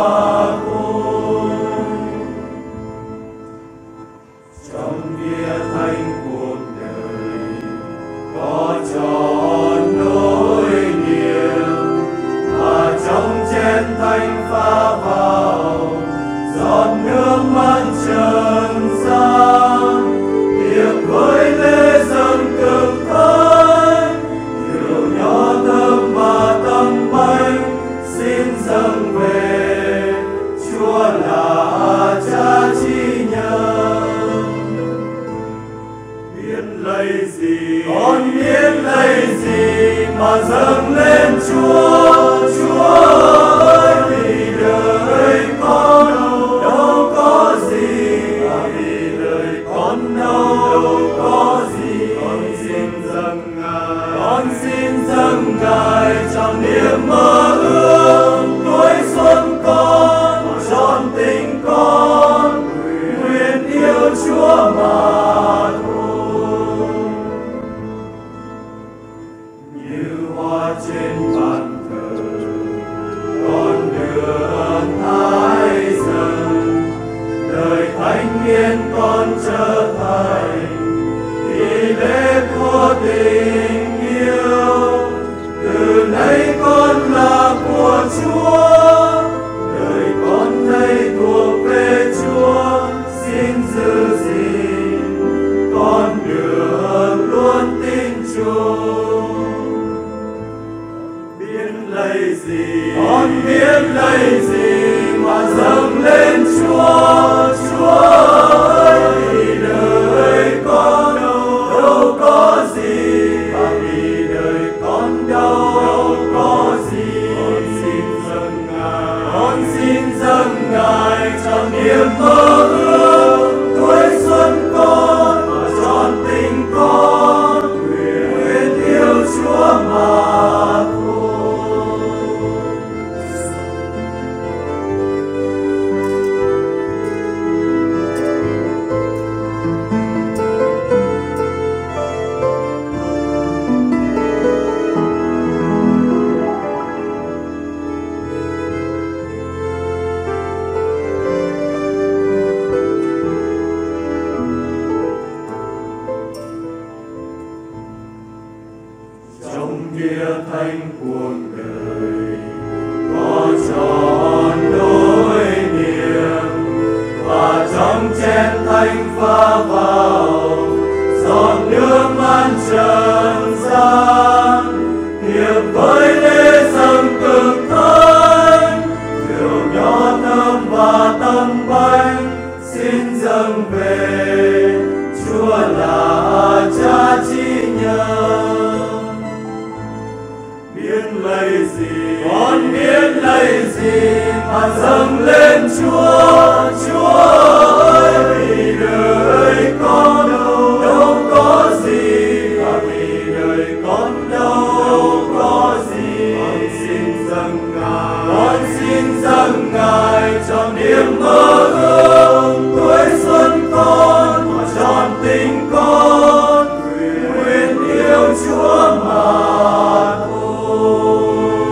Thanh pha vào giọt nước mắt trần gian, tiệc với lễ dâng cực thánh, rượu nho thơm và tấm bánh xin dâng về. Chúa là Cha chi nhân, biết lấy gì, con biết lấy gì mà dâng lên Chúa, Chúa ơi, vì đời con đâu, đâu có gì, và vì đời con đâu, đâu có gì. Con xin dâng Ngài, con xin dâng Ngài trong niềm mơ ước tuổi xuân con, trọn tình con, nguyện yêu Chúa mà thôi. Như hoa trên bàn thờ con đường thái dần, đời thánh hiền con trở thành nghĩa thánh cuộc đời, có trọn nỗi niềm và trong chén thánh pha vào giọt nước man trần gian, hiệp với lễ dâng cực thánh, rượu nho thơm và tâm bánh xin dâng về. Chúa là Cha chỉ nhờ, biết lấy gì con biết lấy gì mà dâng lên Chúa. Chúa ơi, vì đời con đâu đâu có gì, và vì đời con đâu có gì, con xin dâng Ngài, con xin dâng Ngài cho niềm mơ ước tuổi xuân con, mà tròn tình con nguyện yêu Chúa mà thôi.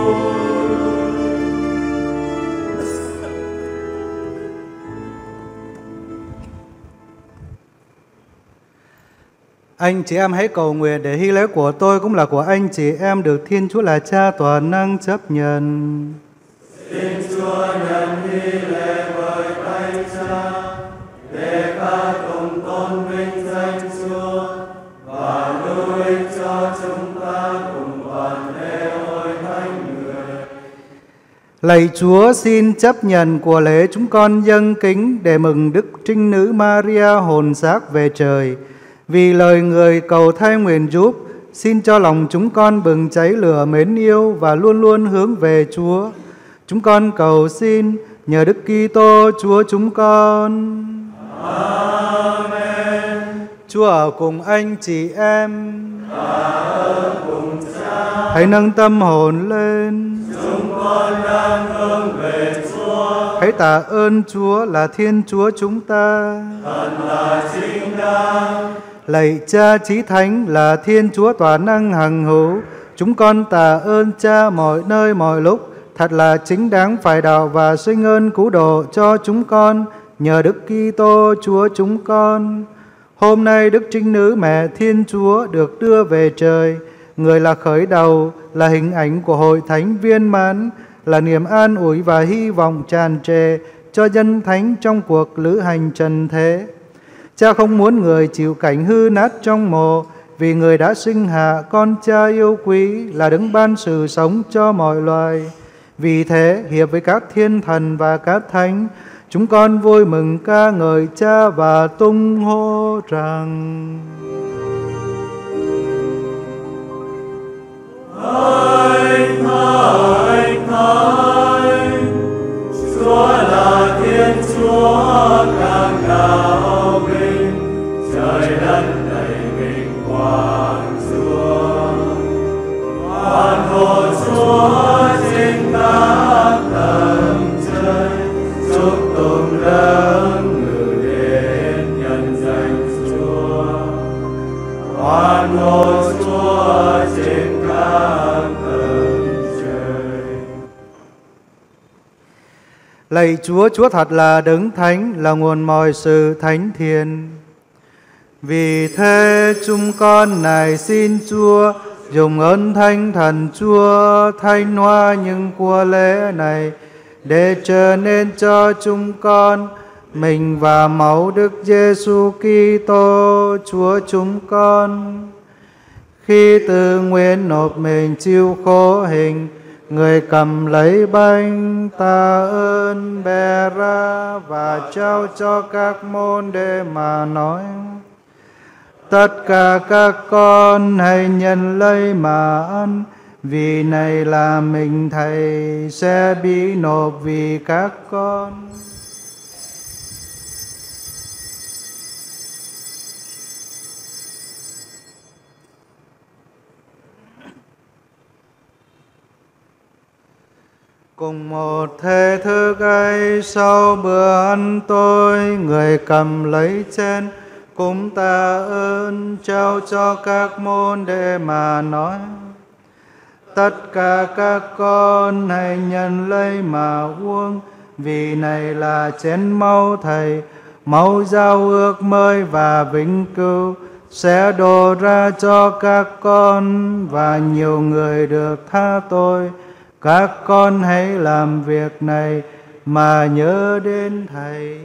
Anh chị em hãy cầu nguyện để hy lễ của tôi cũng là của anh chị em được Thiên Chúa là Cha toàn năng chấp nhận. Xin Chúa nhận hy lễ với tay Cha, để ta cùng tôn vinh danh Chúa và lưu ích cho chúng ta cùng toàn thể hội thánh người. Lạy Chúa, xin chấp nhận của lễ chúng con dâng kính để mừng Đức Trinh Nữ Maria hồn xác về trời. Vì lời người cầu thay nguyện giúp, xin cho lòng chúng con bừng cháy lửa mến yêu và luôn luôn hướng về Chúa. Chúng con cầu xin nhờ Đức Kitô Chúa chúng con. Amen. Chúa ở cùng anh chị em. Và ở cùng Cha. Hãy nâng tâm hồn lên. Chúng con đang hướng về Chúa. Hãy tạ ơn Chúa là Thiên Chúa chúng ta. Thật là chính đáng. Lạy Cha Chí Thánh là Thiên Chúa toàn năng hằng hữu, chúng con tạ ơn Cha mọi nơi mọi lúc. Thật là chính đáng phải đạo và sinh ơn cứu độ cho chúng con nhờ Đức Kitô Chúa chúng con. Hôm nay Đức Trinh Nữ Mẹ Thiên Chúa được đưa về trời. Người là khởi đầu, là hình ảnh của hội thánh viên mãn, là niềm an ủi và hy vọng tràn trề cho dân thánh trong cuộc lữ hành trần thế. Cha không muốn người chịu cảnh hư nát trong mồ, vì người đã sinh hạ con Cha yêu quý là đấng ban sự sống cho mọi loài. Vì thế, hiệp với các thiên thần và các thánh, chúng con vui mừng ca ngợi Cha và tung hô rằng: Thánh, Thánh, Thánh, Chúa là Thiên Chúa càng cao vinh, trời đất đầy vinh quang Chúa. Hoan hô Chúa trên các tầng trời, chúc tụng đấng ngự đến nhân danh Chúa. Hoan hô Chúa trên các tầng trời. Lạy Chúa, Chúa thật là đấng thánh, là nguồn mọi sự thánh thiện. Vì thế chúng con này xin Chúa dùng ơn Thánh Thần Chúa thanh hóa những của lễ này, để trở nên cho chúng con mình và máu Đức Giêsu Kitô Chúa chúng con. Khi tự nguyện nộp mình chịu khổ hình, người cầm lấy bánh tạ ơn bè ra và trao cho các môn đệ mà nói: Tất cả các con hãy nhận lấy mà ăn, vì này là mình Thầy sẽ bị nộp vì các con. Cùng một thể thức ấy, sau bữa ăn tối, người cầm lấy chén cũng tạ ơn trao cho các môn đệ mà nói: Tất cả các con hãy nhận lấy mà uống, vì này là chén máu Thầy, máu giao ước mới và vĩnh cửu, sẽ đổ ra cho các con và nhiều người được tha tội. Các con hãy làm việc này mà nhớ đến Thầy.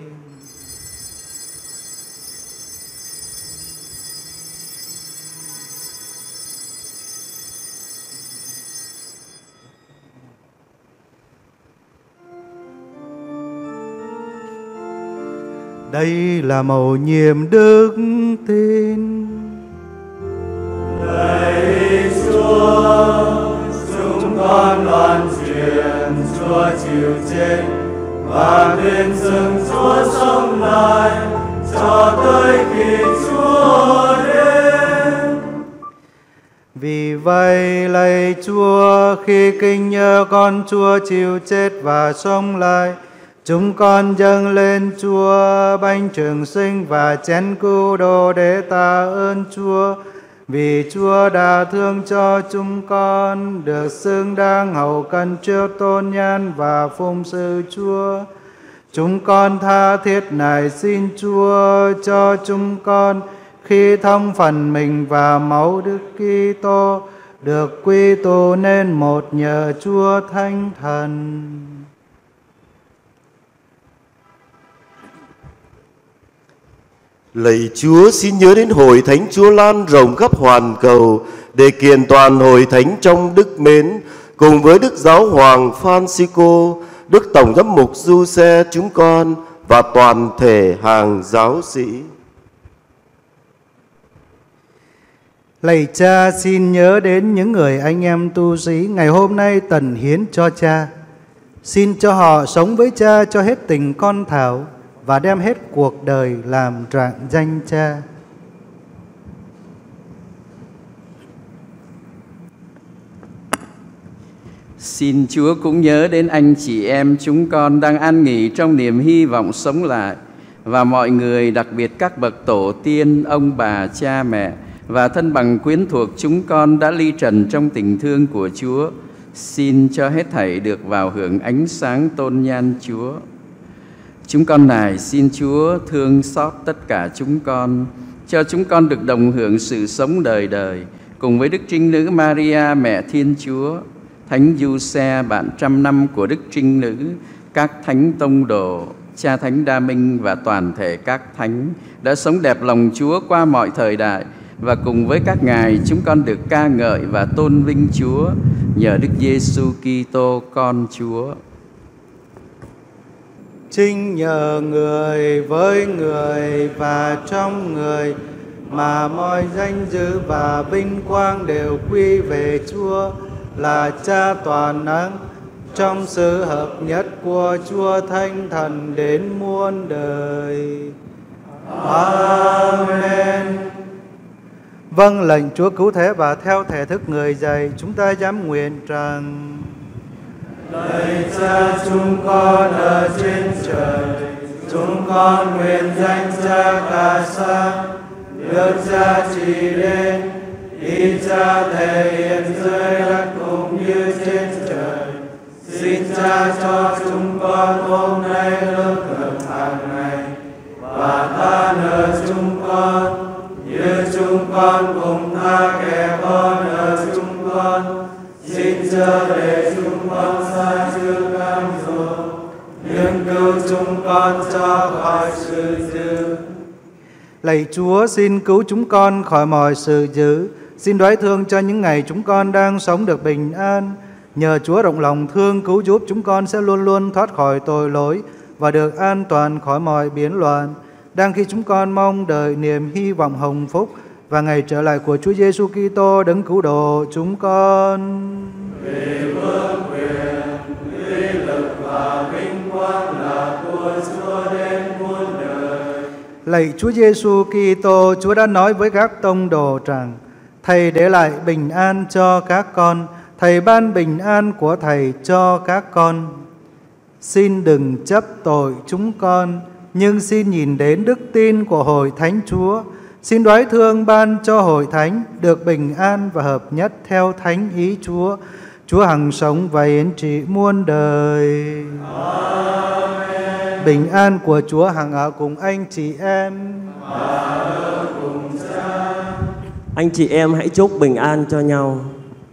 Đây là mầu nhiệm đức tin. Lạy Chúa, chúng con loan truyền Chúa chịu chết và tuyên xưng Chúa sống lại cho tới khi Chúa đến. Vì vậy lạy Chúa, khi kinh nhớ con Chúa chịu chết và sống lại, chúng con dâng lên Chúa bánh trường sinh và chén cứu độ để tạ ơn Chúa. Vì Chúa đã thương cho chúng con, được xứng đáng hầu cận trước tôn nhan và phụng sự Chúa. Chúng con tha thiết nài xin Chúa cho chúng con khi thông phần mình và máu Đức Kitô được quy tụ nên một nhờ Chúa Thánh Thần. Lạy Chúa, xin nhớ đến hội thánh Chúa lan rộng khắp hoàn cầu để kiện toàn hội thánh trong đức mến, cùng với Đức Giáo Hoàng Francisco, Đức Tổng giám mục Giuse chúng con và toàn thể hàng giáo sĩ. Lạy Cha, xin nhớ đến những người anh em tu sĩ ngày hôm nay tần hiến cho Cha. Xin cho họ sống với Cha cho hết tình con thảo và đem hết cuộc đời làm rạng danh Cha. Xin Chúa cũng nhớ đến anh chị em chúng con đang an nghỉ trong niềm hy vọng sống lại, và mọi người, đặc biệt các bậc tổ tiên, ông bà, cha mẹ và thân bằng quyến thuộc chúng con đã ly trần trong tình thương của Chúa. Xin cho hết thảy được vào hưởng ánh sáng tôn nhan Chúa. Chúng con nài xin Chúa thương xót tất cả chúng con, cho chúng con được đồng hưởng sự sống đời đời cùng với Đức Trinh Nữ Maria Mẹ Thiên Chúa, Thánh Giuse bạn trăm năm của Đức Trinh Nữ, các thánh tông đồ, cha Thánh Đa Minh và toàn thể các thánh đã sống đẹp lòng Chúa qua mọi thời đại, và cùng với các ngài chúng con được ca ngợi và tôn vinh Chúa nhờ Đức Giêsu Kitô con Chúa. Chính nhờ người với người và trong người mà mọi danh dự và vinh quang đều quy về Chúa là Cha toàn năng, trong sự hợp nhất của Chúa Thánh Thần đến muôn đời. Amen. Vâng lệnh Chúa cứu thế và theo thể thức người dạy, chúng ta dám nguyện rằng: Lạy Cha chúng con ở trên trời, chúng con nguyện danh Cha cả sáng, nước Cha trị đến, ý Cha thể hiện dưới đất cũng như trên trời. Xin Cha cho chúng con hôm nay lương thực hàng ngày, và tha nợ chúng con như chúng con cùng tha kẻ con nợ chúng con. Xin chớ để chúng con xa trước cám dỗ, nhưng cứu chúng con cho khỏi sự dữ. Lạy Chúa, xin cứu chúng con khỏi mọi sự dữ. Xin đoái thương cho những ngày chúng con đang sống được bình an. Nhờ Chúa rộng lòng thương cứu giúp, chúng con sẽ luôn luôn thoát khỏi tội lỗi và được an toàn khỏi mọi biến loạn. Đang khi chúng con mong đợi niềm hy vọng hồng phúc và ngày trở lại của Chúa Giêsu Kitô đấng cứu độ chúng con. Vì vương quyền, uy lực và vinh quang là của Chúa đến muôn đời. Lạy Chúa Giêsu Kitô, Chúa đã nói với các tông đồ rằng: Thầy để lại bình an cho các con, Thầy ban bình an của Thầy cho các con. Xin đừng chấp tội chúng con, nhưng xin nhìn đến đức tin của Hội Thánh Chúa. Xin đoái thương ban cho Hội Thánh được bình an và hợp nhất theo thánh ý Chúa. Chúa hằng sống và yến trị muôn đời. Amen. Bình an của Chúa hằng ở cùng anh chị em. Và ở cùng Cha. Anh chị em hãy chúc bình an cho nhau.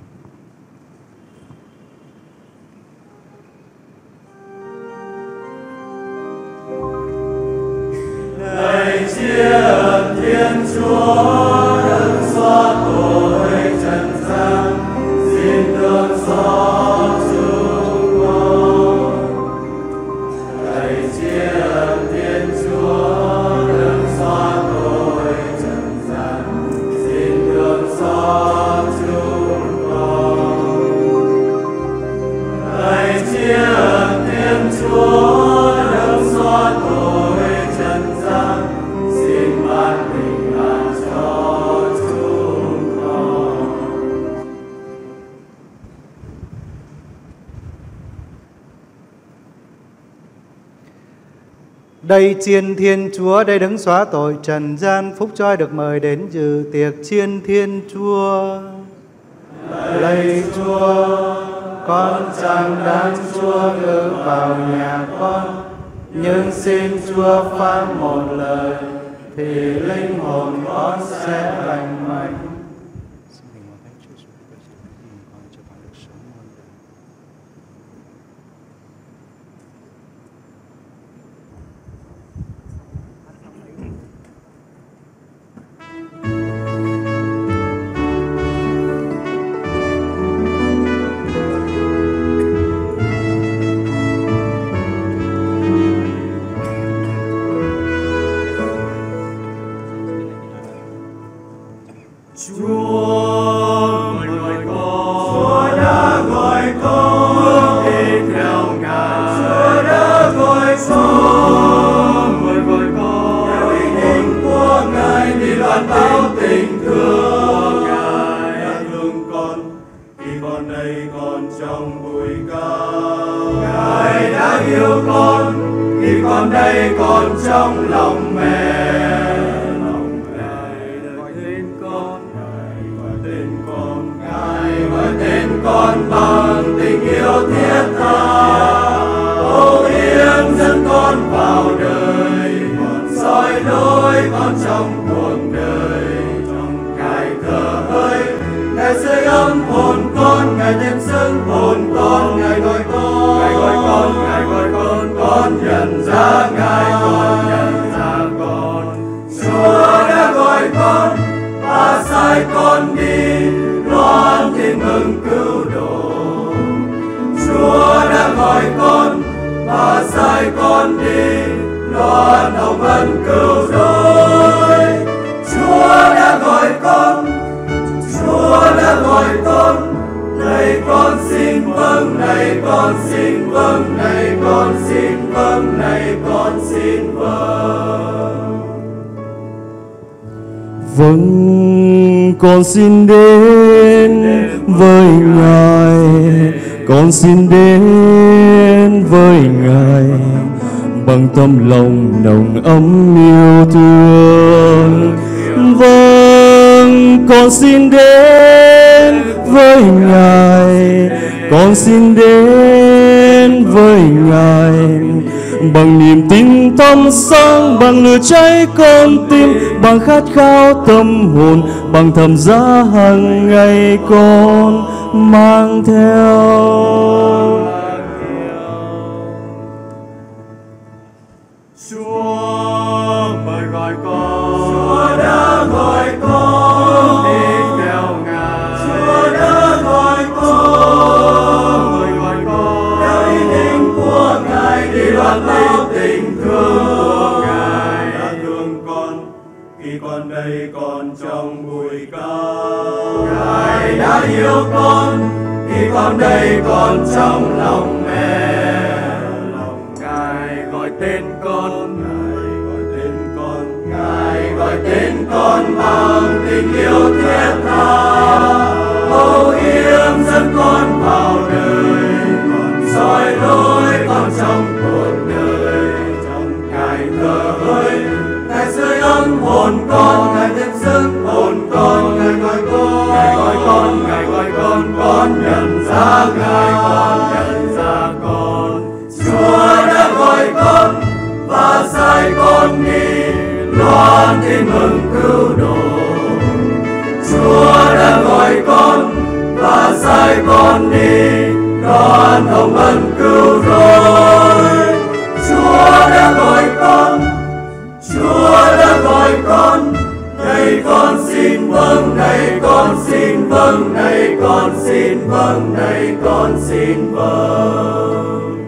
Lạy chia ơn Thiên Chúa đấng xóa tội trần gian, xin thương xót chúng con. Lạy chia ơn Thiên Chúa đấng xóa tội trần gian, xin thương xót chúng con. Lạy chia ơn Thiên Chúa đấng xóa tội trần gian, xin ban bình an cho chúng con. Đây chiên Thiên Chúa, đây đấng xóa tội trần gian, phúc choi được mời đến dự tiệc chiên Thiên Chúa. Lạy Chúa, con chẳng đáng Chúa ngự vào nhà con, nhưng xin Chúa phán một lời thì linh hồn con sẽ lành mạnh. Vâng, con xin đến với Ngài, con xin đến với Ngài bằng tâm lòng nồng ấm yêu thương. Vâng, con xin đến với Ngài, con xin đến với Ngài bằng niềm tin thâm sáng, bằng lửa cháy con tim, bằng khát khao tâm hồn, bằng thầm giá hàng ngày con mang theo. Chúa mời gọi con, Chúa đã gọi con đi theo Ngài. Chúa đã gọi con, mời gọi con theo ý định của Ngài, đi loan báo tình thương của Ngài. Đã thương con khi con đây còn trong bụi cao. Ngài đã yêu con khi con đây còn trong lòng mẹ. Lòng Ngài gọi tên con, Ngài gọi tên con, Ngài gọi tên con bằng tình yêu thiết tha. Âu yếm dẫn con vào đời, con soi lối con trong cuộc đời. Trong Ngài thờ ơi, Ngài sưởi ấm hồn con, Ngài thêm sức hồn con. Ngài gọi con, Ngài gọi con, Ngài gọi con, con nhận ra Ngài, con nhận ra con. Chúa đã gọi con và sai con đi loan tin mừng cứu độ. loan hồng ân cứu rỗi. Chúa đã gọi con, Chúa đã gọi con, này con xin vâng, này con xin vâng, này con xin vâng, này con xin vâng.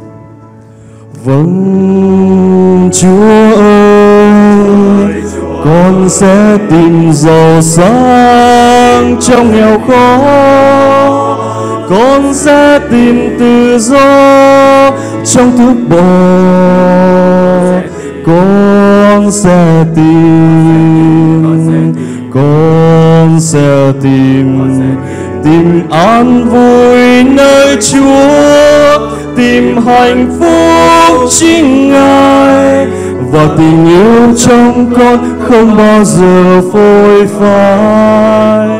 Vâng Chúa ơi, con sẽ tìm giàu sang trong nghèo khó, con sẽ tìm tự do trong thuốc bò, con sẽ tìm, con sẽ tìm, tìm an vui nơi Chúa, tìm hạnh phúc chính Ngài, và tình yêu trong con không bao giờ phôi phai.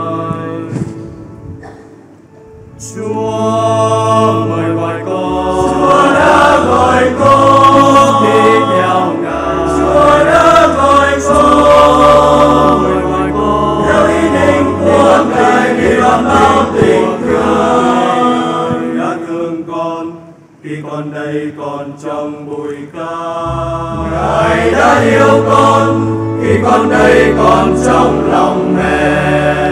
Chúa mời gọi con, Chúa đã gọi con đi theo Ngài. Chúa đã gọi con, mời gọi con theo ý định của Ngài đi làm bao tình thương. Đã thương con khi con đây còn trong bụi cát. Ngài đã yêu con khi con đây còn trong lòng mẹ.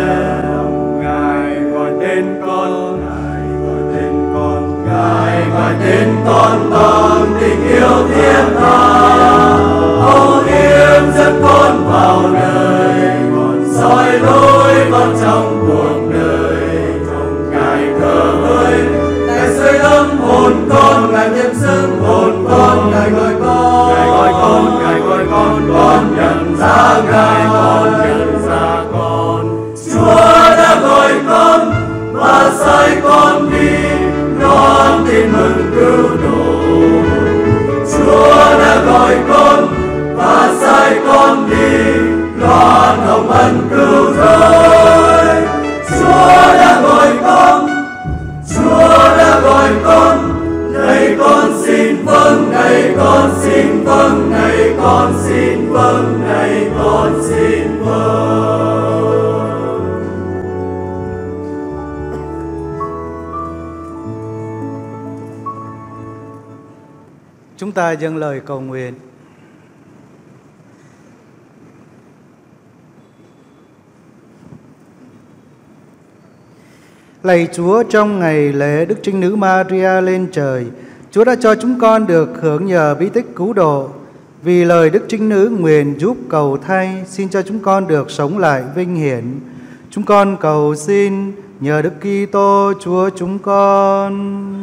Ngài gọi tên con, Ngài gọi tên con, Ngài gọi tên con bằng tình yêu thiết tha. Âu yếm dẫn con vào đời, soi lối con trong cuộc đời. Ngài thờ ơi, Ngài sưởi ấm hồn con, Ngài nhận sức hồn con, Ngài gọi con, Ngài gọi con, Ngài gọi con, con nhận ra Ngài, con nhận ra con. Chúa đã gọi con và sai con đi loan tin mừng cứu độ. Chúa đã gọi con và sai con đi loan hồng ân cứu rỗi. Chúa đã gọi con, Chúa đã gọi con, này con xin vâng, này con xin vâng, này con xin vâng, này con xin vâng. Chúng ta dâng lời cầu nguyện. Lạy Chúa, trong ngày lễ Đức Trinh Nữ Maria lên trời, Chúa đã cho chúng con được hưởng nhờ bí tích cứu độ. Vì lời Đức Trinh Nữ nguyện giúp cầu thay, xin cho chúng con được sống lại vinh hiển. Chúng con cầu xin nhờ Đức Kitô Chúa chúng con.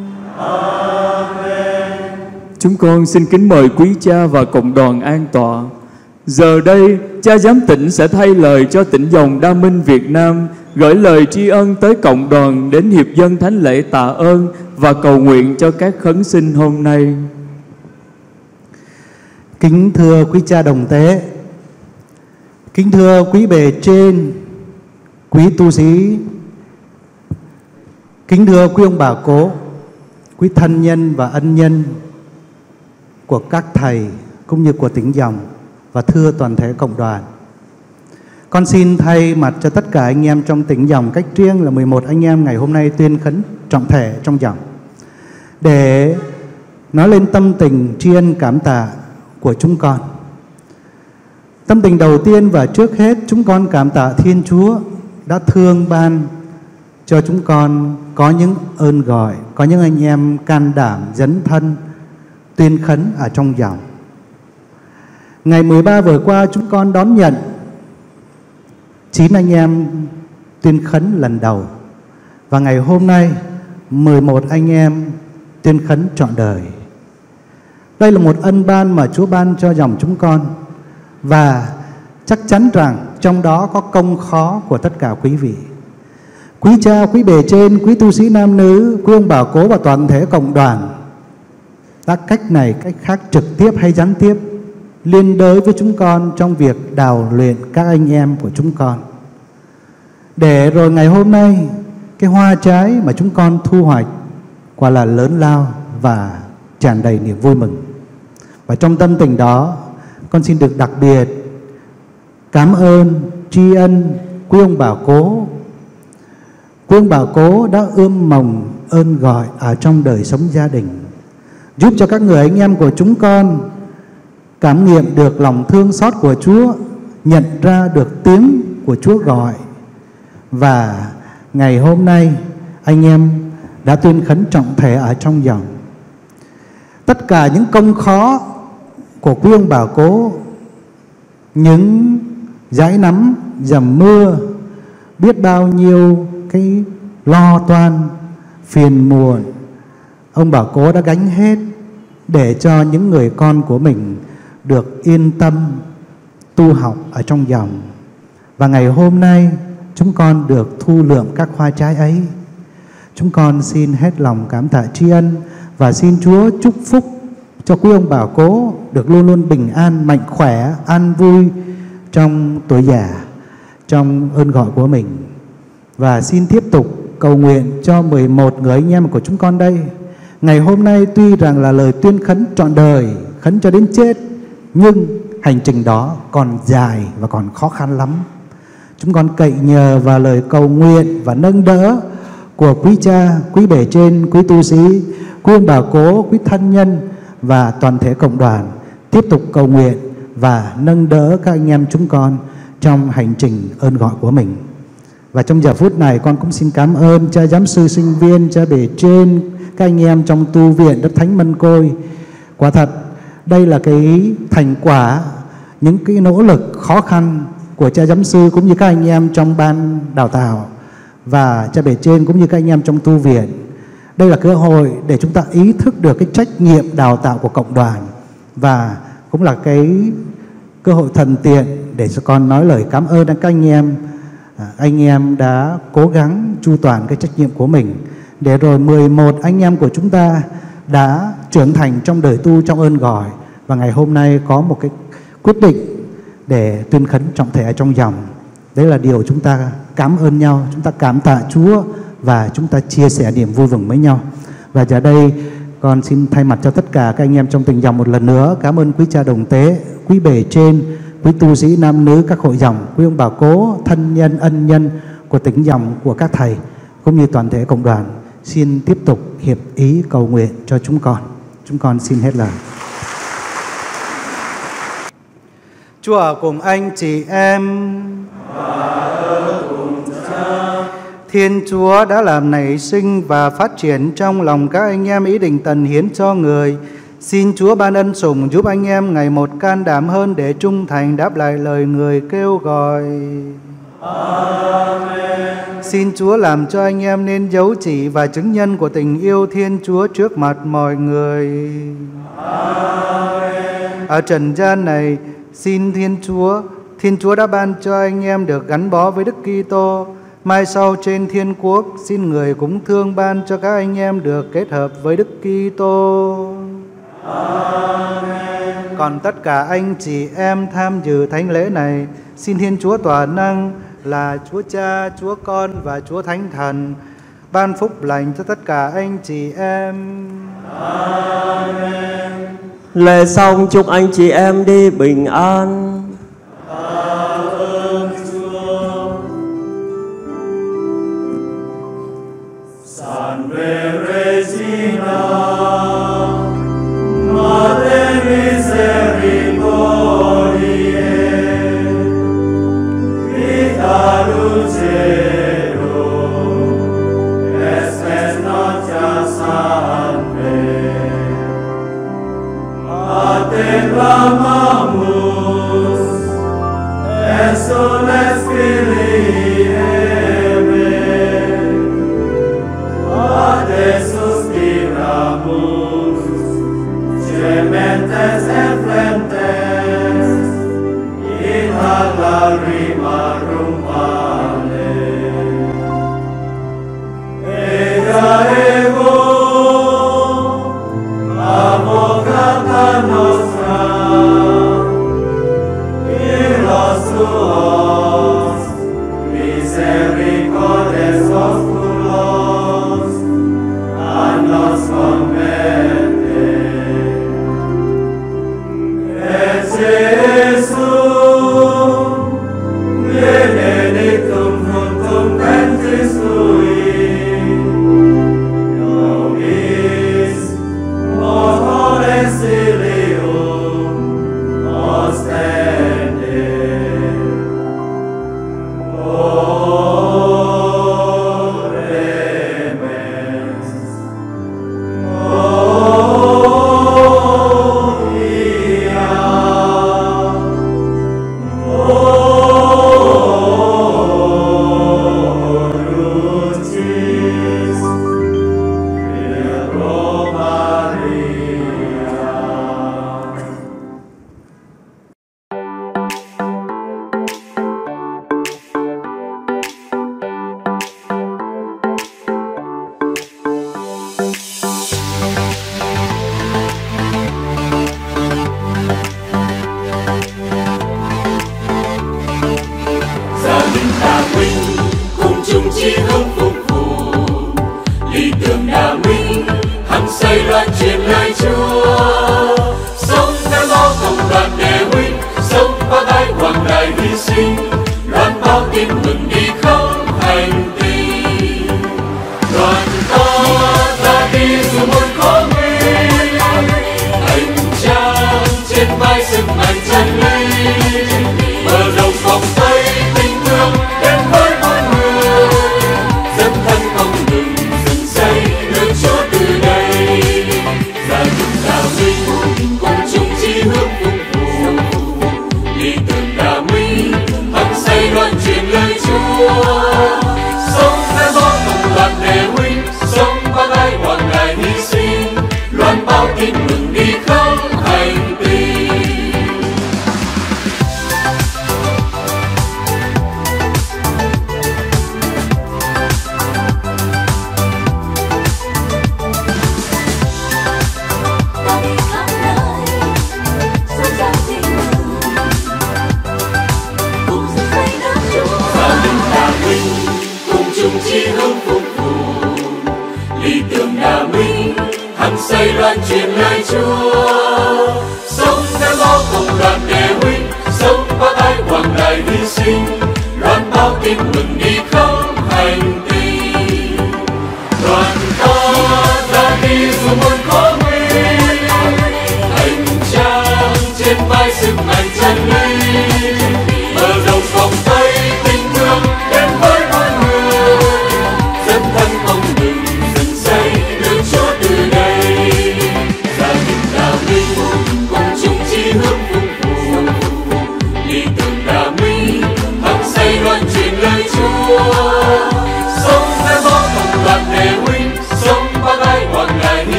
Amen. Chúng con xin kính mời quý cha và cộng đoàn an tọa. Giờ đây, cha giám tịnh sẽ thay lời cho tỉnh dòng Đa Minh Việt Nam gửi lời tri ân tới cộng đoàn đến hiệp dân thánh lễ tạ ơn và cầu nguyện cho các khấn sinh hôm nay. Kính thưa quý cha đồng tế, kính thưa quý bề trên, quý tu sĩ, kính thưa quý ông bà cố, quý thân nhân và ân nhân của các thầy cũng như của tỉnh dòng, và thưa toàn thể cộng đoàn. Con xin thay mặt cho tất cả anh em trong tỉnh dòng, cách riêng là mười một anh em ngày hôm nay tuyên khấn trọng thể trong dòng, để nói lên tâm tình tri ân cảm tạ của chúng con. Tâm tình đầu tiên và trước hết, chúng con cảm tạ Thiên Chúa đã thương ban cho chúng con có những ơn gọi, có những anh em can đảm dấn thân tuyên khấn ở trong dòng. Ngày mười ba vừa qua, chúng con đón nhận chín anh em tuyên khấn lần đầu, và ngày hôm nay mười một anh em tuyên khấn trọn đời. Đây là một ân ban mà Chúa ban cho dòng chúng con, và chắc chắn rằng trong đó có công khó của tất cả quý vị. Quý cha, quý bề trên, quý tu sĩ nam nữ, quý ông bà cố và toàn thể cộng đoàn đã cách này cách khác, trực tiếp hay gián tiếp, liên đới với chúng con trong việc đào luyện các anh em của chúng con, để rồi ngày hôm nay cái hoa trái mà chúng con thu hoạch quả là lớn lao và tràn đầy niềm vui mừng. Và trong tâm tình đó, con xin được đặc biệt cảm ơn, tri ân quý ông bà cố, quý ông bà cố đã ươm mầm ơn gọi ở trong đời sống gia đình, giúp cho các người anh em của chúng con cảm nghiệm được lòng thương xót của Chúa, nhận ra được tiếng của Chúa gọi. Và ngày hôm nay anh em đã tuyên khấn trọng thể ở trong dòng. Tất cả những công khó của quý ông bà cố, những dãi nắng dầm mưa, biết bao nhiêu cái lo toan phiền muộn, ông bà cố đã gánh hết để cho những người con của mình được yên tâm tu học ở trong dòng. Và ngày hôm nay chúng con được thu lượm các hoa trái ấy. Chúng con xin hết lòng cảm tạ tri ân và xin Chúa chúc phúc cho quý ông bà cố được luôn luôn bình an, mạnh khỏe, an vui trong tuổi già, trong ơn gọi của mình. Và xin tiếp tục cầu nguyện cho mười một người anh em của chúng con đây. Ngày hôm nay tuy rằng là lời tuyên khấn trọn đời, khấn cho đến chết, nhưng hành trình đó còn dài và còn khó khăn lắm. Chúng con cậy nhờ vào lời cầu nguyện và nâng đỡ của quý cha, quý bề trên, quý tu sĩ, quý ông bà cố, quý thân nhân và toàn thể cộng đoàn tiếp tục cầu nguyện và nâng đỡ các anh em chúng con trong hành trình ơn gọi của mình. Và trong giờ phút này con cũng xin cảm ơn cha giám sư sinh viên, cha bề trên, các anh em trong tu viện Đất Thánh Mân Côi. Quả thật đây là cái thành quả, những cái nỗ lực khó khăn của cha giám sư cũng như các anh em trong ban đào tạo và cha bề trên cũng như các anh em trong tu viện. Đây là cơ hội để chúng ta ý thức được cái trách nhiệm đào tạo của cộng đoàn, và cũng là cái cơ hội thuận tiện để cho con nói lời cảm ơn các anh em. Anh em đã cố gắng chu toàn cái trách nhiệm của mình, để rồi mười một anh em của chúng ta đã trưởng thành trong đời tu, trong ơn gọi, và ngày hôm nay có một cái quyết định để tuyên khấn trọng thể ở trong dòng. Đấy là điều chúng ta cảm ơn nhau, chúng ta cảm tạ Chúa và chúng ta chia sẻ niềm vui mừng với nhau. Và giờ đây con xin thay mặt cho tất cả các anh em trong tình dòng một lần nữa cảm ơn quý cha đồng tế, quý bề trên, quý tu sĩ nam nữ các hội dòng, quý ông bà cố, thân nhân, ân nhân của tỉnh dòng, của các thầy cũng như toàn thể cộng đoàn. Xin tiếp tục hiệp ý cầu nguyện cho chúng con. Chúng con xin hết lời. Chúa ở cùng anh chị em. Thiên Chúa đã làm nảy sinh và phát triển trong lòng các anh em ý định tần hiến cho người. Xin Chúa ban ân sủng giúp anh em ngày một can đảm hơn để trung thành đáp lại lời người kêu gọi. Amen. Xin Chúa làm cho anh em nên dấu chỉ và chứng nhân của tình yêu Thiên Chúa trước mặt mọi người. Amen. Ở trần gian này, xin Thiên Chúa, Thiên Chúa đã ban cho anh em được gắn bó với Đức Kitô. Mai sau trên thiên quốc, xin người cũng thương ban cho các anh em được kết hợp với Đức Kitô. Amen. Còn tất cả anh chị em tham dự thánh lễ này, xin Thiên Chúa toàn năng là Chúa Cha, Chúa Con và Chúa Thánh Thần ban phúc lành cho tất cả anh chị em. Amen. Lễ xong chúc anh chị em đi bình an. Salve Regina, Mater Misericordiae, Vita Dulcedo, Espes Notia Salve, a te clamamus, et soles Filii a te suspiramus, gementes et flentes, in hac lagrimarum vale. Ega ego, avocata nostra, illos tuos, misericordes oscuros, nos converte. Et Jesum, benedictum fructum ventris tui,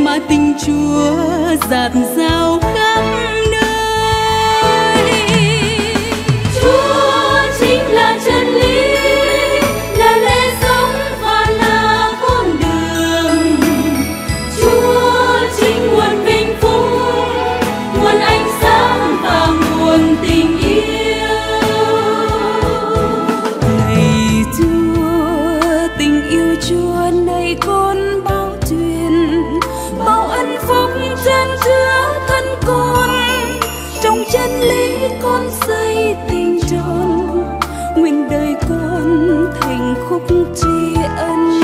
mà tình Chúa dạt dào khắp nơi. Chúa chính là chân lý, là lẽ sống và là con đường. Chúa chính nguồn vinh phúc, nguồn ánh sáng và nguồn tình yêu. Lạy Chúa, tình yêu Chúa này con bao truyền, bao ân phúc chan chứa thân con. Trong chân lý con xây tình tròn, nguyện đời con thành khúc tri ân.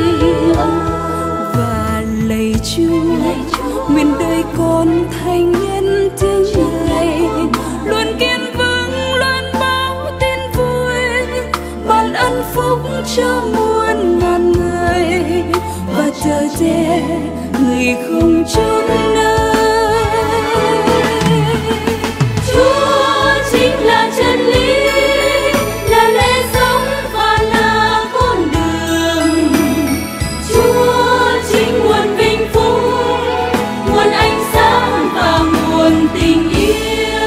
Và lạy Chúa, nguyện đời con thành nhân chứng này, luôn kiên vững luôn báo tin vui, ban ân phúc cho muôn ngàn người, và chờ che người không chốn nơi. Chúa chính là chân lý, là lẽ sống và là con đường. Chúa chính nguồn vinh phúc, nguồn ánh sáng và nguồn tình yêu.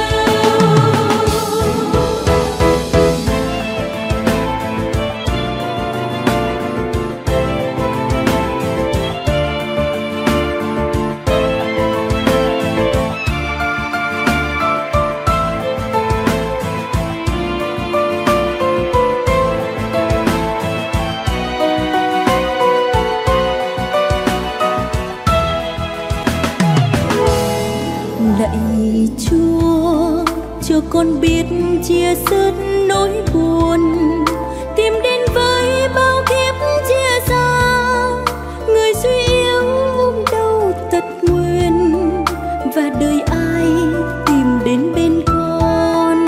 Lạy Chúa, cho con biết chia sớt nỗi buồn, tìm đến với bao kiếp chia xa, người suy yếu đau tật nguyền, và đời ai tìm đến bên con.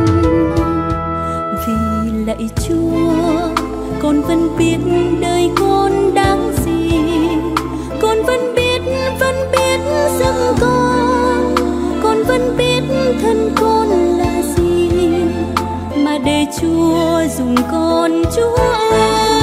Vì lạy Chúa, con vẫn biết đời con đáng gì, con vẫn biết vẫn biết giấc con, con vẫn biết thân con là gì, mà để Chúa dùng con Chúa ơi.